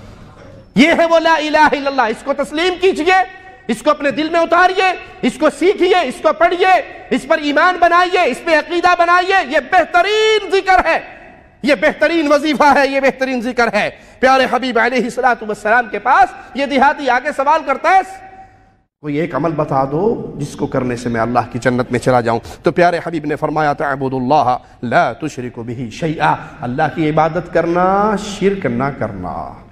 یہ ہے وہ لا الہ الا اللہ، اس کو تسلیم کیجئے، اس کو اپنے دل میں اتاریے، اس کو سیکھیے، اس کو پڑھیے، اس پر ایمان بنائیے، اس پہ عقیدہ بنائیے۔ یہ بہترین ذکر ہے، یہ بہترین وظیفہ ہے، یہ بہترین ذکر ہے۔ پیارے حبیب علیہ الصلوۃ والسلام کے پاس یہ دیہاتی آگے سوال کرتا ہے کوئی ایک عمل بتا دو جس کو کرنے سے میں اللہ کی جنت میں چلا جاؤں، تو پیارے حبیب نے فرمایا تعبد اللہ لا تشرک بہ شیئا، اللہ کی عبادت کرنا، شرک نہ کرنا۔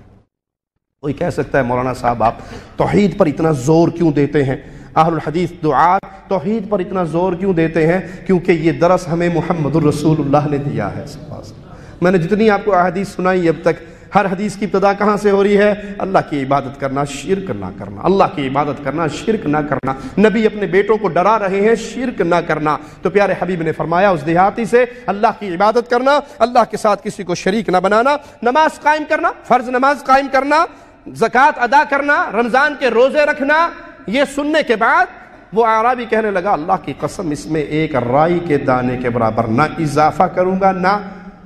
کوئی کہہ سکتا ہے مولانا صاحب آپ توحید پر اتنا زور کیوں دیتے ہیں؟ اہل الحدیث دعات توحید پر اتنا زور کیوں دیتے ہیں؟ کیونکہ یہ درس ہمیں محمد الرسول اللہ نے دیا ہے۔ میں نے جتنی آپ کو احادیث سنائی اب تک، ہر حدیث کی ابتدا کہاں سے ہو رہی ہے؟ اللہ کی عبادت کرنا، شرک نہ کرنا، اللہ کی عبادت کرنا، شرک نہ کرنا۔ نبی اپنے بیٹوں کو ڈرا رہے ہیں شرک نہ کرنا، تو پیارے حبیب نے فرمایا اس دیہاتی سے اللہ کی عبادت کرنا، اللہ کے ساتھ کسی کو شریک نہ بنانا، نماز قائم کرنا، فرض نماز قائم کرنا، زکوٰۃ ادا کرنا، رمضان کے روزے رکھنا۔ یہ سننے کے بعد وہ اعرابی کہنے لگا اللہ کی قسم اس میں ایک رائی کے دانے کے برابر نہ اضافہ کروں گا نہ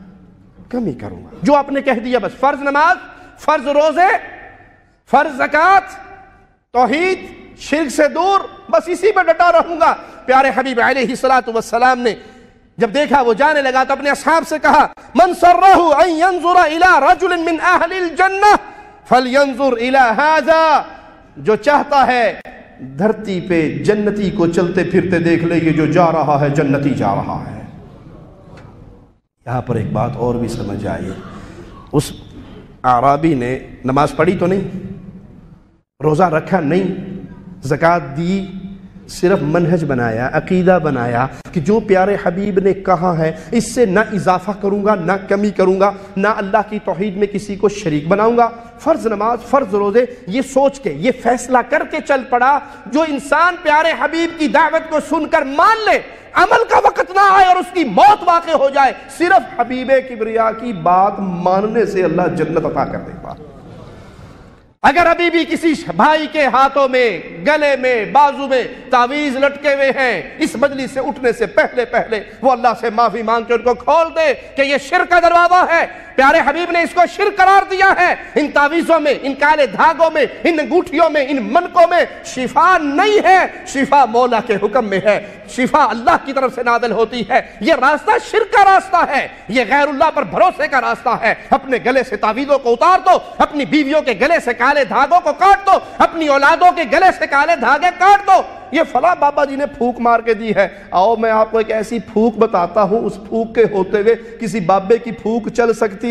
کمی کروں گا، جو آپ نے کہہ دیا بس، فرض نماز، فرض روزے، فرض زکوٰۃ، توحید، شرک سے دور، بس اسی پہ ڈٹا رہوں گا۔ پیارے حبیب علیہ الصلوۃ والسلام نے جب دیکھا وہ جانے لگا تو اپنے اصحاب سے کہا من سرہ ان ينظر الى رجل من اہل الجنہ فلینظر الى هذا، جو چاہتا ہے دھرتی پہ جنتی کو چلتے پھرتے دیکھ لے، یہ جو جا رہا ہے جنتی جا رہا ہے۔ یہاں پر ایک بات اور بھی سمجھ آئی، اس اعرابی نے نماز پڑھی تو نہیں، روزہ رکھا نہیں، زکوٰۃ دی، صرف منہج بنایا، عقیدہ بنایا کہ جو پیارے حبیب نے کہا ہے اس سے نہ اضافہ کروں گا نہ کمی کروں گا، نہ اللہ کی توحید میں کسی کو شریک بناؤں گا، فرض نماز، فرض روزے، یہ سوچ کے، یہ فیصلہ کر کے چل پڑا۔ جو انسان پیارے حبیب کی دعوت کو سن کر مان لے، عمل کا وقت نہ آئے اور اس کی موت واقع ہو جائے، صرف حبیب کبریا کی بات ماننے سے اللہ جنت عطا کر دے گا۔ اگر ابھی بھی کسی بھائی کے ہاتھوں میں، گلے میں، بازو میں تعویذ لٹکے ہوئے ہیں، اس مجلس سے اٹھنے سے پہلے پہلے وہ اللہ سے معافی مانگ کے ان کو کھول دے کہ یہ شرک کا دروازہ ہے۔ پیارے حبیب نے اس کو شرک قرار دیا ہے۔ ان تعویذوں میں، ان کالے دھاگوں میں، ان انگوٹھیوں میں، ان منکوں میں شفا نہیں ہے، شفا مولا کے حکم میں ہے، شفا اللہ کی طرف سے نازل ہوتی ہے۔ یہ راستہ شرک کا راستہ ہے، یہ غیر اللہ پر بھروسے کا راستہ ہے۔ اپنے گلے سے تعویذوں کو اتار دو، اپنی بیویوں کے گلے سے کالے دھاگوں کو کاٹ دو، اپنی اولادوں کے گلے سے کالے دھاگے کاٹ دو۔ یہ فلاں بابا جی نے پھونک مار کے دی ہے، آؤ میں آپ کو ایک ایسی پھونک بتاتا ہوں، اس پھونک کے ہوتے ہوئے کسی بابے کی پھونک چل سکتی؟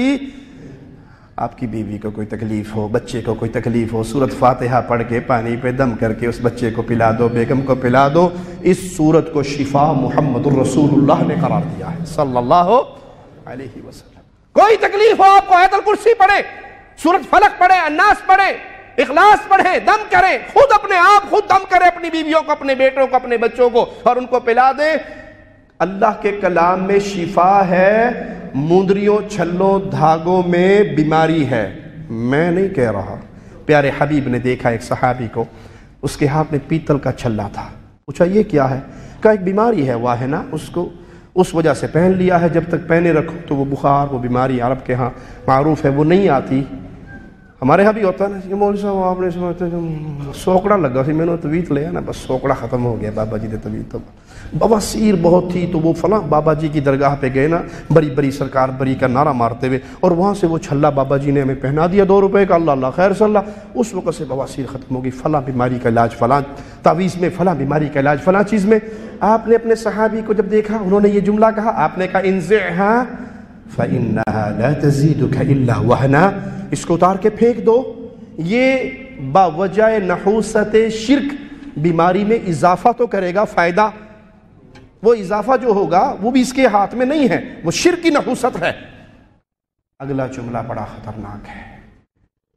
آپ کی بیوی کو کوئی تکلیف ہو، بچے کو کوئی تکلیف ہو، سورت فاتحہ پڑھ کے پانی پہ دم کر کے اس بچے کو پلا دو، بیگم کو پلا دو۔ اس سورت کو شفا محمد الرسول اللہ نے قرار دیا ہے صلی اللہ علیہ وسلم۔ کوئی تکلیف ہو آپ کو آیت الکرسی پڑھے، سورت فلق پڑھے، الناس پڑھے، اخلاص پڑھے، دم کرے، خود اپنے آپ خود دم کرے اپنی بیویوں کو، اپنے بیٹوں کو، اپنے بچوں کو، اور ان کو پلا دے۔ اللہ کے کلام میں شفا ہے، مندریوں، چھلوں، دھاگوں میں بیماری ہے، میں نہیں کہہ رہا۔ پیارے حبیب نے دیکھا ایک صحابی کو، اس کے ہاتھ میں پیتل کا چھلا تھا، پوچھا یہ کیا ہے؟ کہا ایک بیماری ہے واہنا، اس کو اس وجہ سے پہن لیا ہے، جب تک پہنے رکھو تو وہ بخار، وہ بیماری عرب کے ہاں معروف ہے، وہ نہیں آتی۔ ہمارے ہاں بھی ہوتا ہے نا کہ مولوی صاحب آپ نے سمجھتے سوکڑا لگا سی، میں نے طویت لیا نا، بس سوکڑا ختم ہو گیا، بابا جی نے طویت تو بواسیر بہت تھی، تو وہ فلاں بابا جی کی درگاہ پہ گئے نا، بری بری سرکار بری کا نعرہ مارتے ہوئے، اور وہاں سے وہ چھلا بابا جی نے ہمیں پہنا دیا دو روپے کا، اللہ اللہ خیر صلی اللہ، اس وقت سے بواسیر ختم ہوگی، فلاں بیماری کا علاج فلاں تعویذ میں، فلاں بیماری کا علاج فلاں چیز میں۔ آپ نے اپنے صحابی کو جب دیکھا، انہوں نے یہ جملہ کہا، آپ نے کہا انزعها فإنها لا تزيدك إلا وهنا، اس کو اتار کے پھینک دو، یہ باوجہ نحوست شرک بیماری میں اضافہ تو کرے گا، فائدہ وہ اضافہ جو ہوگا وہ بھی اس کے ہاتھ میں نہیں ہے، وہ شرک کی نحوست ہے۔ اگلا جملہ بڑا خطرناک ہے،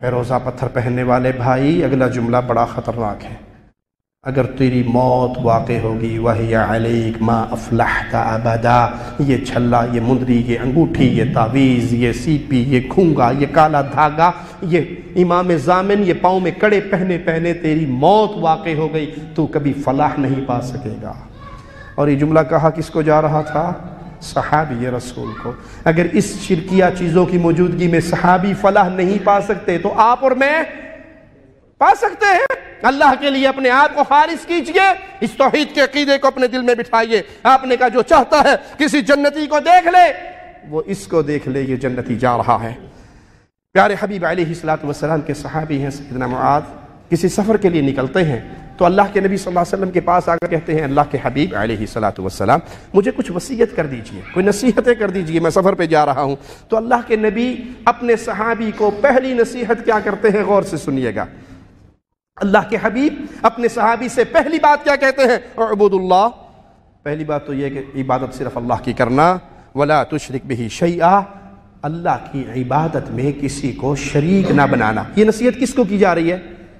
فیروزہ پتھر پہننے والے بھائی، اگلا جملہ بڑا خطرناک ہے. اگر تیری موت واقع ہوگی وَهِيَ عَلَيْكَ مَا أَفْلَحْتَ أَبَدًا، یہ چھلا، یہ مندری، یہ انگوٹھی، یہ تعویذ، یہ سیپی، یہ کھونگا، یہ کالا دھاگا، یہ امام زامن، یہ پاؤں میں کڑے پہنے پہنے تیری موت واقع ہو گئی، تو کبھی فلاح نہیں پا سکے گا. اور یہ جملہ کہا کس کو جا رہا تھا؟ صحابی رسول کو. اگر اس شرکیہ چیزوں کی موجودگی میں صحابی فلاح نہیں پا سکتے تو آپ اور میں پا سکتے ہیں. اللہ کے لیے اپنے آپ کو خالص کیجئے، اس توحید کے عقیدے کو اپنے دل میں بٹھائیے. آپ نے کہا جو چاہتا ہے کسی جنتی کو دیکھ لے، وہ اس کو دیکھ لے، یہ جنتی جا رہا ہے. پیارے حبیب علیہ الصلوۃ والسلام کے صحابی ہیں سیدنا معاذ، کسی سفر کے لیے نکلتے ہیں تو اللہ کے نبی صلی اللہ علیہ وسلم کے پاس آ کر کہتے ہیں اللہ کے حبیب علیہ الصلوۃ والسلام مجھے کچھ وصیت کر دیجئے، کوئی نصیحتیں کر دیجئے، میں سفر پہ جا رہا ہوں. تو اللہ کے نبی اپنے صحابی کو پہلی نصیحت کیا کرتے ہیں؟ غور سے سنیے گا. اللہ کے حبیب اپنے صحابی سے پہلی بات کیا کہتے ہیں؟ اعبد اللہ. پہلی بات تو یہ کہ عبادت صرف اللہ کی کرنا، ولا تشرک بہ شیئا، اللہ کی عبادت میں کسی کو شریک نہ بنانا. یہ نصیحت کس کو کی جا رہی ہے؟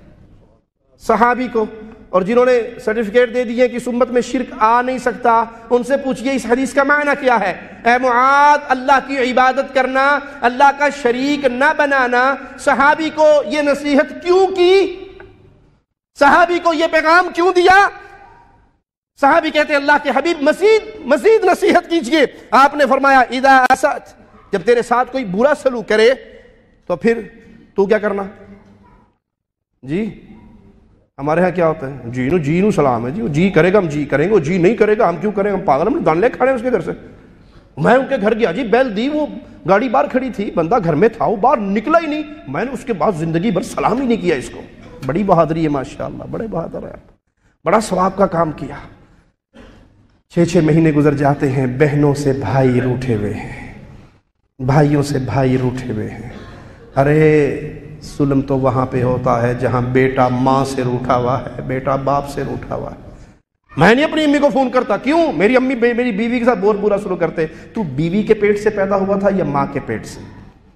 صحابی کو. اور جنہوں نے سرٹیفکیٹ دے دیے کہ اس امت میں شرک آ نہیں سکتا، ان سے پوچھئے اس حدیث کا معنی کیا ہے؟ اے معاذ، اللہ کی عبادت کرنا، اللہ کا شریک نہ بنانا. صحابی کو یہ نصیحت کیوں کی؟ صحابی کو یہ پیغام کیوں دیا؟ صحابی کہتے ہیں اللہ کے حبیب مزید مزید نصیحت کیجئے. آپ نے فرمایا اذا اسأت، جب تیرے ساتھ کوئی برا سلوک کرے تو پھر تو کیا کرنا؟ جی ہمارے ہاں کیا ہوتا ہے؟ جی نو جی نو سلام ہے، جی جی کرے گا ہم جی کریں گے، جی نہیں کرے گا ہم کیوں کریں گے؟ ہم پاگل، ہم گانلے کھڑے ہیں اس کے گھر سے. میں ان کے گھر گیا، جی بیل دی، وہ گاڑی باہر کھڑی تھی، بندہ گھر میں تھا، وہ باہر نکلا ہی نہیں. میں نے اس کے بعد زندگی بھر سلام ہی نہیں کیا اس کو. بڑی بہادری ہے ماشاءاللہ، بڑے بہادر ہیں، بڑا ثواب کا کام کیا. چھ چھ مہینے گزر جاتے ہیں، بہنوں سے بھائی روٹھے ہوئے ہیں، بھائیوں سے بھائی روٹھے ہوئے ہیں. ارے ظلم تو وہاں پہ ہوتا ہے جہاں بیٹا ماں سے روٹھا ہوا ہے، بیٹا باپ سے روٹھا ہوا ہے. میں نہیں اپنی امی کو فون کرتا، کیوں؟ میری امی میری بیوی کے ساتھ بہت برا سلوک کرتے. تو بیوی کے پیٹ سے پیدا ہوا تھا یا ماں کے پیٹ سے؟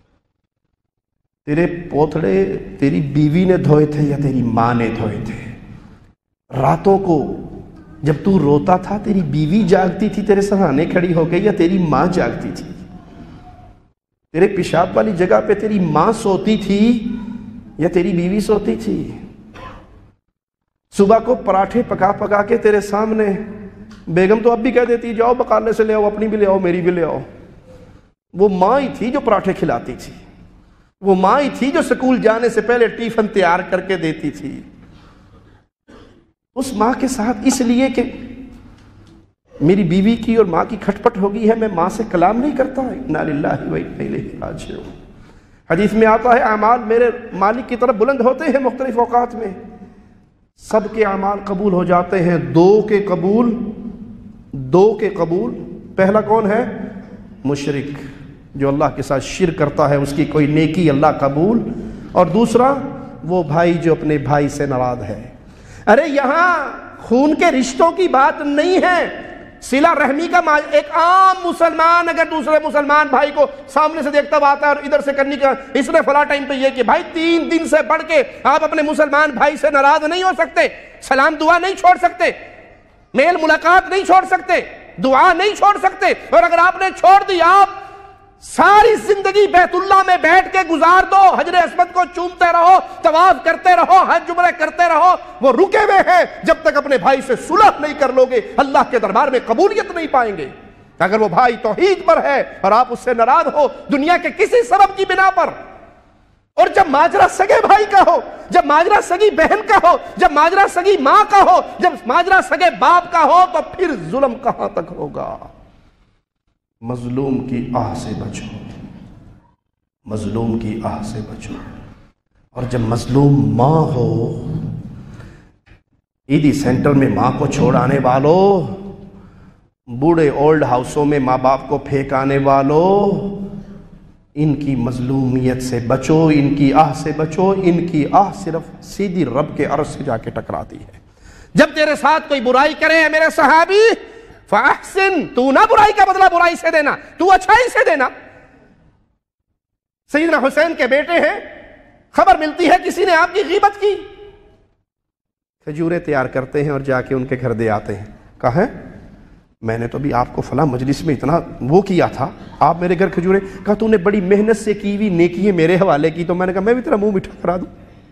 تیرے پوتڑے تیری بیوی نے دھوئے تھے یا تیری ماں نے دھوئے تھے؟ راتوں کو جب تو روتا تھا تیری بیوی جاگتی تھی تیرے سرانے کھڑی ہو گئی یا تیری ماں جاگتی تھی؟ تیرے پیشاب والی جگہ پہ تیری ماں سوتی تھی یا تیری بیوی سوتی تھی؟ صبح کو پراٹھے پکا پکا کے تیرے سامنے بیگم تو اب بھی کہہ دیتی جاؤ بقالے سے لے آؤ، اپنی بھی لے آؤ، میری بھی لے آؤ. وہ ماں ہی تھی جو پراٹھے کھلاتی تھی، وہ ماں ہی تھی جو سکول جانے سے پہلے ٹیفن تیار کر کے دیتی تھی. اس ماں کے ساتھ اس لیے کہ میری بیوی کی اور ماں کی کھٹپٹ ہو گئی ہے میں ماں سے کلام نہیں کرتا. انا للہ و انا الیہ راجعون. حدیث میں آتا ہے اعمال میرے مالک کی طرف بلند ہوتے ہیں مختلف اوقات میں، سب کے اعمال قبول ہو جاتے ہیں، دو کے قبول دو کے قبول. پہلا کون ہے؟ مشرک، جو اللہ کے ساتھ شرک کرتا ہے، اس کی کوئی نیکی اللہ قبول. اور دوسرا وہ بھائی جو اپنے بھائی سے ناراض ہے. ارے یہاں خون کے رشتوں کی بات نہیں ہے، صلہ رحمی کا. ایک عام مسلمان اگر دوسرے مسلمان بھائی کو سامنے سے دیکھتا ہوا آتا ہے اور ادھر سے کرنے کا اس نے فلاں ٹائم پہ یہ کہ بھائی تین دن سے بڑھ کے آپ اپنے مسلمان بھائی سے ناراض نہیں ہو سکتے، سلام دعا نہیں چھوڑ سکتے، میل ملاقات نہیں چھوڑ سکتے، دعا نہیں چھوڑ سکتے. اور اگر آپ نے چھوڑ دی، آپ ساری زندگی بیت اللہ میں بیٹھ کے گزار دو، حجر اسود کو چومتے رہو، طواف کرتے رہو، حج عمرہ کرتے رہو، وہ رکے ہوئے ہیں. جب تک اپنے بھائی سے صلح نہیں کر لو گے اللہ کے دربار میں قبولیت نہیں پائیں گے. اگر وہ بھائی توحید پر ہے اور آپ اس سے ناراض ہو دنیا کے کسی سبب کی بنا پر، اور جب ماجرا سگے بھائی کا ہو، جب ماجرا سگی بہن کا ہو، جب ماجرا سگی ماں کا ہو، جب ماجرا سگے باپ کا ہو، تو پھر ظلم کہاں تک ہوگا؟ مظلوم کی آہ سے بچو، مظلوم کی آہ سے بچو. اور جب مظلوم ماں ہو، عیدی سینٹر میں ماں کو چھوڑ آنے والوں، بوڑھے اولڈ ہاؤسوں میں ماں باپ کو پھینک آنے والوں، ان کی مظلومیت سے بچو، ان کی آہ سے بچو. ان کی آہ صرف سیدھی رب کے عرش سے جا کے ٹکراتی ہے. جب تیرے ساتھ کوئی برائی کرے میرے صحابی، فاحسن، تو نہ برائی کا بدلہ برائی سے دینا، تو اچھائی سے دینا. سیدنا حسین کے بیٹے ہیں خبر ملتی ہے کسی نے آپ کی غیبت کی، کھجوریں تیار کرتے ہیں اور جا کے ان کے گھر دے آتے ہیں، کہا ہے میں نے تو بھی آپ کو فلاں مجلس میں اتنا وہ کیا تھا، آپ میرے گھر کھجوریں، کہا تو نے بڑی محنت سے کی ہوئی نیکییں میرے حوالے کی، تو میں نے کہا میں بھی تیرا منہ میٹھا کرا دوں۔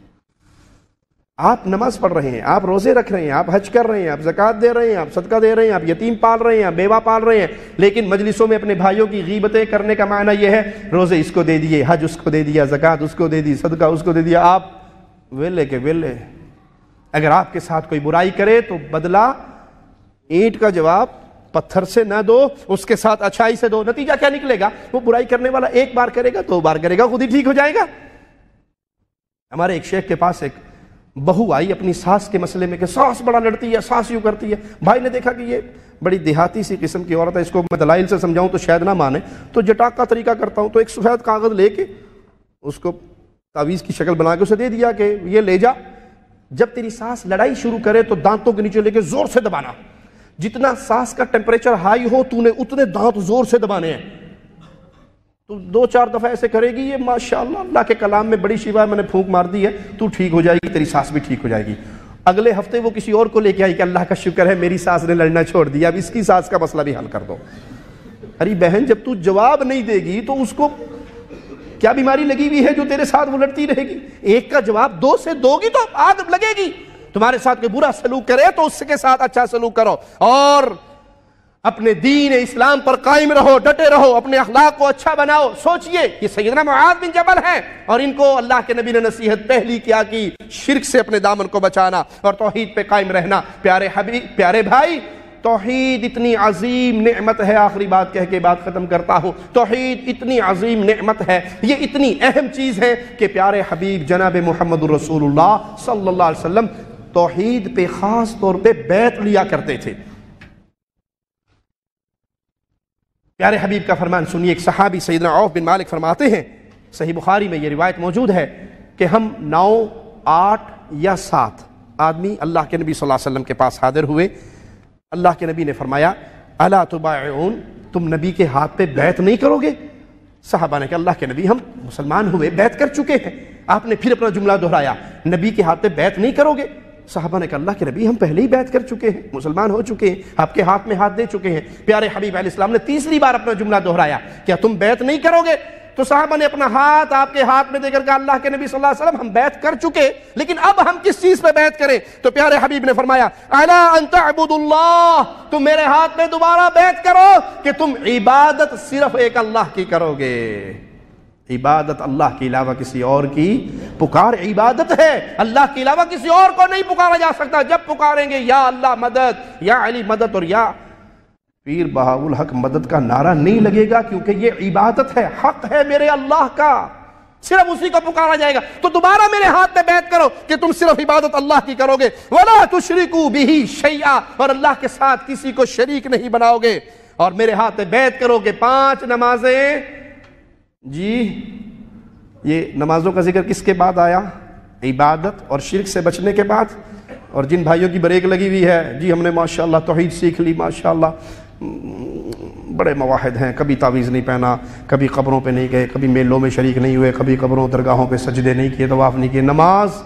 آپ نماز پڑھ رہے ہیں، آپ روزے رکھ رہے ہیں، آپ حج کر رہے ہیں، آپ زکوٰۃ دے رہے ہیں، آپ صدقہ دے رہے ہیں، آپ یتیم پال رہے ہیں، آپ بیوہ پال رہے ہیں، لیکن مجلسوں میں اپنے بھائیوں کی غیبتیں کرنے کا معنی یہ ہے روزے اس کو دے دیے، حج اس کو دے دیا، زکوٰۃ اس کو دے دی، صدقہ اس کو دے دیا، آپ ویلے کے ویلے۔ اگر آپ کے ساتھ کوئی برائی کرے تو بدلہ اینٹ کا جواب پتھر سے نہ دو، اس کے ساتھ اچھائی سے دو۔ نتیجہ کیا نکلے گا؟ وہ برائی کرنے والا ایک بار کرے گا، دو بار کرے گا، خود ہی ٹھیک ہو جائے گا۔ ہمارے ایک شیخ کے پاس ایک بہو آئی اپنی ساس کے مسئلے میں کہ ساس بڑا لڑتی ہے، ساس یوں کرتی ہے۔ بھائی نے دیکھا کہ یہ بڑی دیہاتی سی قسم کی عورت ہے، اس کو میں دلائل سے سمجھاؤں تو شاید نہ مانے، تو جٹاک کا طریقہ کرتا ہوں، تو ایک سفید کاغذ لے کے اس کو تعویذ کی شکل بنا کے اسے دے دیا کہ یہ لے جا، جب تیری ساس لڑائی شروع کرے تو دانتوں کے نیچے لے کے زور سے دبانا، جتنا ساس کا ٹیمپریچر ہائی ہو تو نے اتنے دانت زور سے دبانے ہیں۔ تو دو چار دفعہ ایسے کرے گی، یہ ماشاءاللہ اللہ کے کلام میں بڑی شفا ہے، میں نے پھونک مار دی ہے، تو ٹھیک ہو جائے گی، تیری ساس بھی ٹھیک ہو جائے گی۔ اگلے ہفتے وہ کسی اور کو لے کے آئی کہ اللہ کا شکر ہے میری ساس نے لڑنا چھوڑ دیا، اب اس کی ساس کا مسئلہ بھی حل کر دو۔ ارے بہن جب تو جواب نہیں دے گی تو اس کو کیا بیماری لگی ہوئی ہے جو تیرے ساتھ وہ لڑتی رہے گی؟ ایک کا جواب دو سے دو گی تو آگ لگے گی۔ تمہارے ساتھ کوئی برا سلوک کرے تو اس کے ساتھ اچھا سلوک کرو، اور اپنے دین اسلام پر قائم رہو، ڈٹے رہو، اپنے اخلاق کو اچھا بناؤ۔ سوچئے یہ سیدنا معاذ بن جبل ہیں، اور ان کو اللہ کے نبی نے نصیحت پہلی کیا کی؟ شرک سے اپنے دامن کو بچانا اور توحید پہ قائم رہنا۔ پیارے حبیب، پیارے بھائی، توحید اتنی عظیم نعمت ہے، آخری بات کہہ کے بات ختم کرتا ہوں، توحید اتنی عظیم نعمت ہے، یہ اتنی اہم چیز ہے کہ پیارے حبیب جناب محمد الرسول اللہ صلی اللہ علیہ وسلم توحید پہ خاص طور پہ بیعت لیا کرتے تھے۔ پیارے حبیب کا فرمان سنیے، ایک صحابی سیدنا عوف بن مالک فرماتے ہیں، صحیح بخاری میں یہ روایت موجود ہے کہ ہم نو آٹھ یا سات آدمی اللہ کے نبی صلی اللہ علیہ وسلم کے پاس حاضر ہوئے۔ اللہ کے نبی نے فرمایا الا تبایعون، تم نبی کے ہاتھ پہ بیعت نہیں کرو گے؟ صحابہ نے کہا اللہ کے نبی ہم مسلمان ہوئے، بیعت کر چکے ہیں۔ آپ نے پھر اپنا جملہ دہرایا، نبی کے ہاتھ پہ بیعت نہیں کرو گے؟ صحابہ نے کہا اللہ کے نبی ہم پہلے ہی بیعت کر چکے ہیں، مسلمان ہو چکے ہیں، آپ کے ہاتھ میں ہاتھ دے چکے ہیں۔ پیارے حبیب علیہ السلام نے تیسری بار اپنا جملہ دہرایا، کیا تم بیعت نہیں کرو گے؟ تو صحابہ نے اپنا ہاتھ آپ کے ہاتھ میں دے کر کہا اللہ کے نبی صلی اللہ علیہ وسلم ہم بیعت کر چکے، لیکن اب ہم کس چیز پہ بیعت کریں؟ تو پیارے حبیب نے فرمایا الا ان تعبدوا اللہ، تم میرے ہاتھ میں دوبارہ بیعت کرو کہ تم عبادت صرف ایک اللہ کی کرو گے۔ عبادت اللہ کے علاوہ کسی اور کی پکار عبادت ہے، اللہ کے علاوہ کسی اور کو نہیں پکارا جا سکتا۔ جب پکاریں گے یا اللہ مدد، یا علی مدد، اور یا پیر بہاء الحق مدد کا نعرہ نہیں لگے گا، کیونکہ یہ عبادت ہے، حق ہے میرے اللہ کا، صرف اسی کو پکارا جائے گا۔ تو دوبارہ میرے ہاتھ میں بیعت کرو کہ تم صرف عبادت اللہ کی کرو گے، وَلَا تُشْرِكُوا بِهِ شَيْئًا، اور اللہ کے ساتھ کسی کو شریک نہیں بناؤ گے، اور میرے ہاتھ میں بیعت کرو کہ پانچ نمازیں، جی یہ نمازوں کا ذکر کس کے بعد آیا؟ عبادت اور شرک سے بچنے کے بعد۔ اور جن بھائیوں کی بریک لگی ہوئی ہے، جی ہم نے ماشاءاللہ توحید سیکھ لی، ماشاءاللہ بڑے مواحد ہیں، کبھی تعویذ نہیں پہنا، کبھی قبروں پہ نہیں گئے، کبھی میلوں میں شریک نہیں ہوئے، کبھی قبروں درگاہوں پہ سجدے نہیں کیے، طواف نہیں کیے، نماز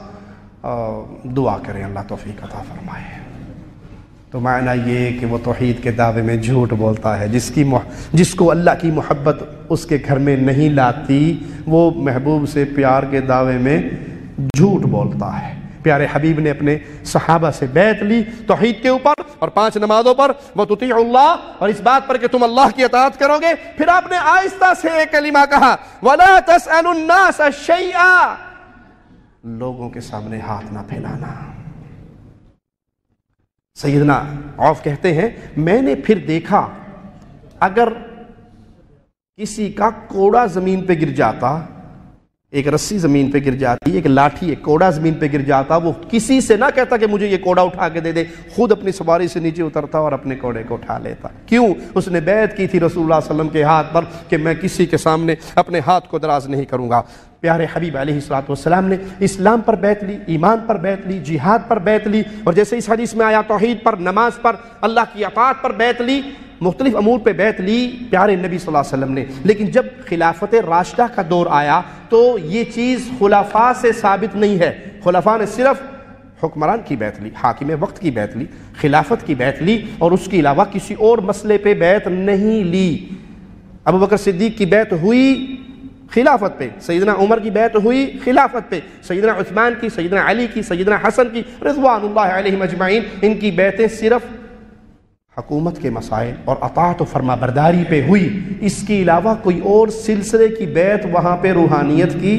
دعا کریں اللہ توفیق عطا فرمائے۔ تو معنی یہ کہ وہ توحید کے دعوے میں جھوٹ بولتا ہے، جس کی مح... جس کو اللہ کی محبت اس کے گھر میں نہیں لاتی، وہ محبوب سے پیار کے دعوے میں جھوٹ بولتا ہے۔ پیارے حبیب نے اپنے صحابہ سے بیعت لی توحید کے اوپر اور پانچ نمازوں پر، وَتُطِيعُ اللَّهَ، اور اس بات پر کہ تم اللہ کی اطاعت کرو گے۔ پھر آپ نے آہستہ سے ایک کلمہ کہا وَلَا تَسْأَلُ النَّاسَ شَيْئًا، لوگوں کے سامنے ہاتھ نہ پھیلانا۔ سیدنا عوف کہتے ہیں میں نے پھر دیکھا اگر کسی کا کوڑا زمین پہ گر جاتا، ایک رسی زمین پہ گر جاتی، ایک لاٹھی ایک کوڑا زمین پہ گر جاتا، وہ کسی سے نہ کہتا کہ مجھے یہ کوڑا اٹھا کے دے دے، خود اپنی سواری سے نیچے اترتا اور اپنے کوڑے کو اٹھا لیتا۔ کیوں؟ اس نے بیعت کی تھی رسول اللہ صلی اللہ علیہ وسلم کے ہاتھ پر کہ میں کسی کے سامنے اپنے ہاتھ کو دراز نہیں کروں گا۔ پیارے حبیب علیہ الصلوۃ والسلام نے اسلام پر بیعت لی، ایمان پر بیعت لی، جہاد پر بیعت لی، اور جیسے اس حدیث میں آیا توحید پر، نماز پر، اللہ کی اطاعت پر بیعت لی۔ مختلف امور پہ بیعت لی پیارے نبی صلی اللہ علیہ وسلم نے، لیکن جب خلافت راشدہ کا دور آیا تو یہ چیز خلفاء سے ثابت نہیں ہے۔ خلفاء نے صرف حکمران کی بیعت لی، حاکم وقت کی بیعت لی، خلافت کی بیعت لی، اور اس کے علاوہ کسی اور مسئلے پہ بیعت نہیں لی۔ ابو بکر صدیق کی بیعت ہوئی خلافت پہ، سیدنا عمر کی بیعت ہوئی خلافت پہ، سیدنا عثمان کی، سیدنا علی کی، سیدنا حسن کی رضوان اللہ علیہم اجمعین، ان کی بیعتیں صرف حکومت کے مسائل اور اطاعت و فرما برداری پہ ہوئی۔ اس کے علاوہ کوئی اور سلسلے کی بیعت وہاں پہ روحانیت کی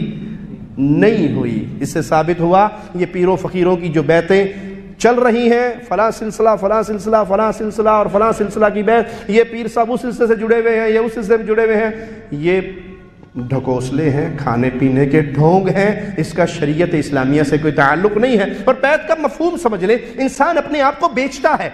نہیں ہوئی۔ اس سے ثابت ہوا یہ پیروں فقیروں کی جو بیعتیں چل رہی ہیں، فلاں سلسلہ فلاں سلسلہ فلاں سلسلہ اور فلاں سلسلہ کی بیعت، یہ پیر صاحب اس سلسلے سے جڑے ہوئے ہیں، یہ اس سلسلے سے جڑے ہوئے ہیں، یہ ڈھکوسلے ہیں، کھانے پینے کے ڈھونگ ہیں، اس کا شریعت اسلامیہ سے کوئی تعلق نہیں ہے۔ اور بیعت کا مفہوم سمجھ لیں، انسان اپنے آپ کو بیچتا ہے،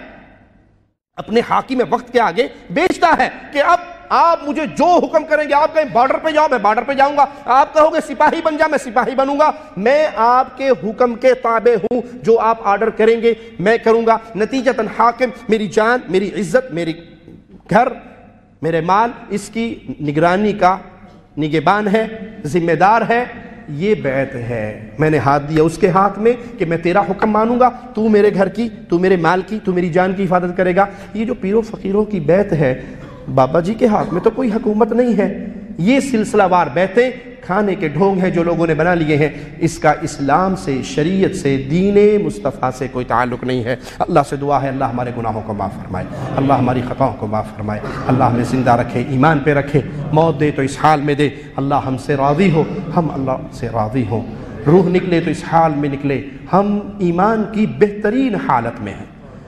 اپنے حاکم وقت کے آگے بیچتا ہے کہ اب آپ مجھے جو حکم کریں گے، آپ کہیں بارڈر پہ جاؤ میں بارڈر پہ جاؤں گا، آپ کہو گے سپاہی بن جا میں سپاہی بنوں گا، میں آپ کے حکم کے تابع ہوں، جو آپ آرڈر کریں گے میں کروں گا۔ نتیجتاً حاکم میری جان، میری عزت، میری گھر، میرے مال، اس کی نگرانی کا نگہبان ہے، ذمہ دار ہے۔ یہ بیعت ہے، میں نے ہاتھ دیا اس کے ہاتھ میں کہ میں تیرا حکم مانوں گا، تو میرے گھر کی، تو میرے مال کی، تو میری جان کی حفاظت کرے گا۔ یہ جو پیروں فقیروں کی بیعت ہے، بابا جی کے ہاتھ میں تو کوئی حکومت نہیں ہے، یہ سلسلہ وار بیعتیں کھانے کے ڈھونگ ہیں جو لوگوں نے بنا لیے ہیں، اس کا اسلام سے، شریعت سے، دین مصطفیٰ سے کوئی تعلق نہیں ہے۔ اللہ سے دعا ہے اللہ ہمارے گناہوں کو معاف فرمائے، اللہ ہماری خطاؤں کو معاف فرمائے، اللہ ہمیں زندہ رکھے، ایمان پہ رکھے، موت دے تو اس حال میں دے، اللہ ہم سے راضی ہو، ہم اللہ سے راضی ہوں، روح نکلے تو اس حال میں نکلے ہم ایمان کی بہترین حالت میں ہیں،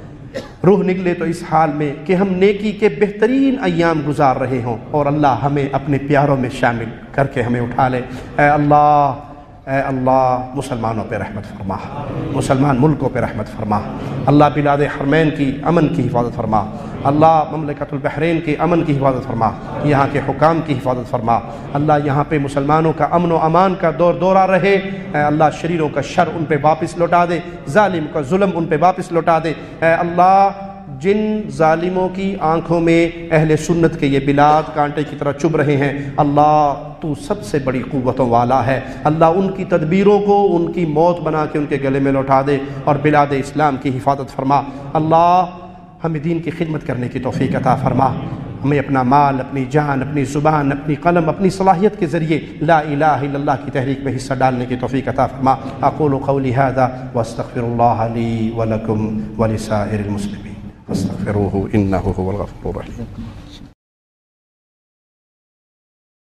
روح نکلے تو اس حال میں کہ ہم نیکی کے بہترین ایام گزار رہے ہوں، اور اللہ ہمیں اپنے پیاروں میں شامل کر کے ہمیں اٹھا لے۔ اے اللہ، اے اللہ مسلمانوں پہ رحمت فرما، مسلمان ملکوں پہ رحمت فرما، اللہ بلاد حرمین کی امن کی حفاظت فرما، اللہ مملکت البحرین کے امن کی حفاظت فرما، یہاں کے حکام کی حفاظت فرما، اللہ یہاں پہ مسلمانوں کا امن و امان کا دور دورہ رہے، اے اللہ شریروں کا شر ان پہ واپس لوٹا دے، ظالم کا ظلم ان پہ واپس لوٹا دے، اے اللہ جن ظالموں کی آنکھوں میں اہل سنت کے یہ بلاد کانٹے کی طرح چبھ رہے ہیں، اللہ تو سب سے بڑی قوتوں والا ہے، اللہ ان کی تدبیروں کو ان کی موت بنا کے ان کے گلے میں لوٹا دے اور بلاد اسلام کی حفاظت فرما، اللہ ہمیں دین کی خدمت کرنے کی توفیق عطا فرما، ہمیں اپنا مال، اپنی جان، اپنی زبان، اپنی قلم، اپنی صلاحیت کے ذریعے لا الہ الا اللہ کی تحریک میں حصہ ڈالنے کی توفیق عطا فرما۔ اقول قولی ھذا واستغفر اللہ لی ولکم ولسائر المسلمین فاستغفروہ انہ هو الغفور الرحیم۔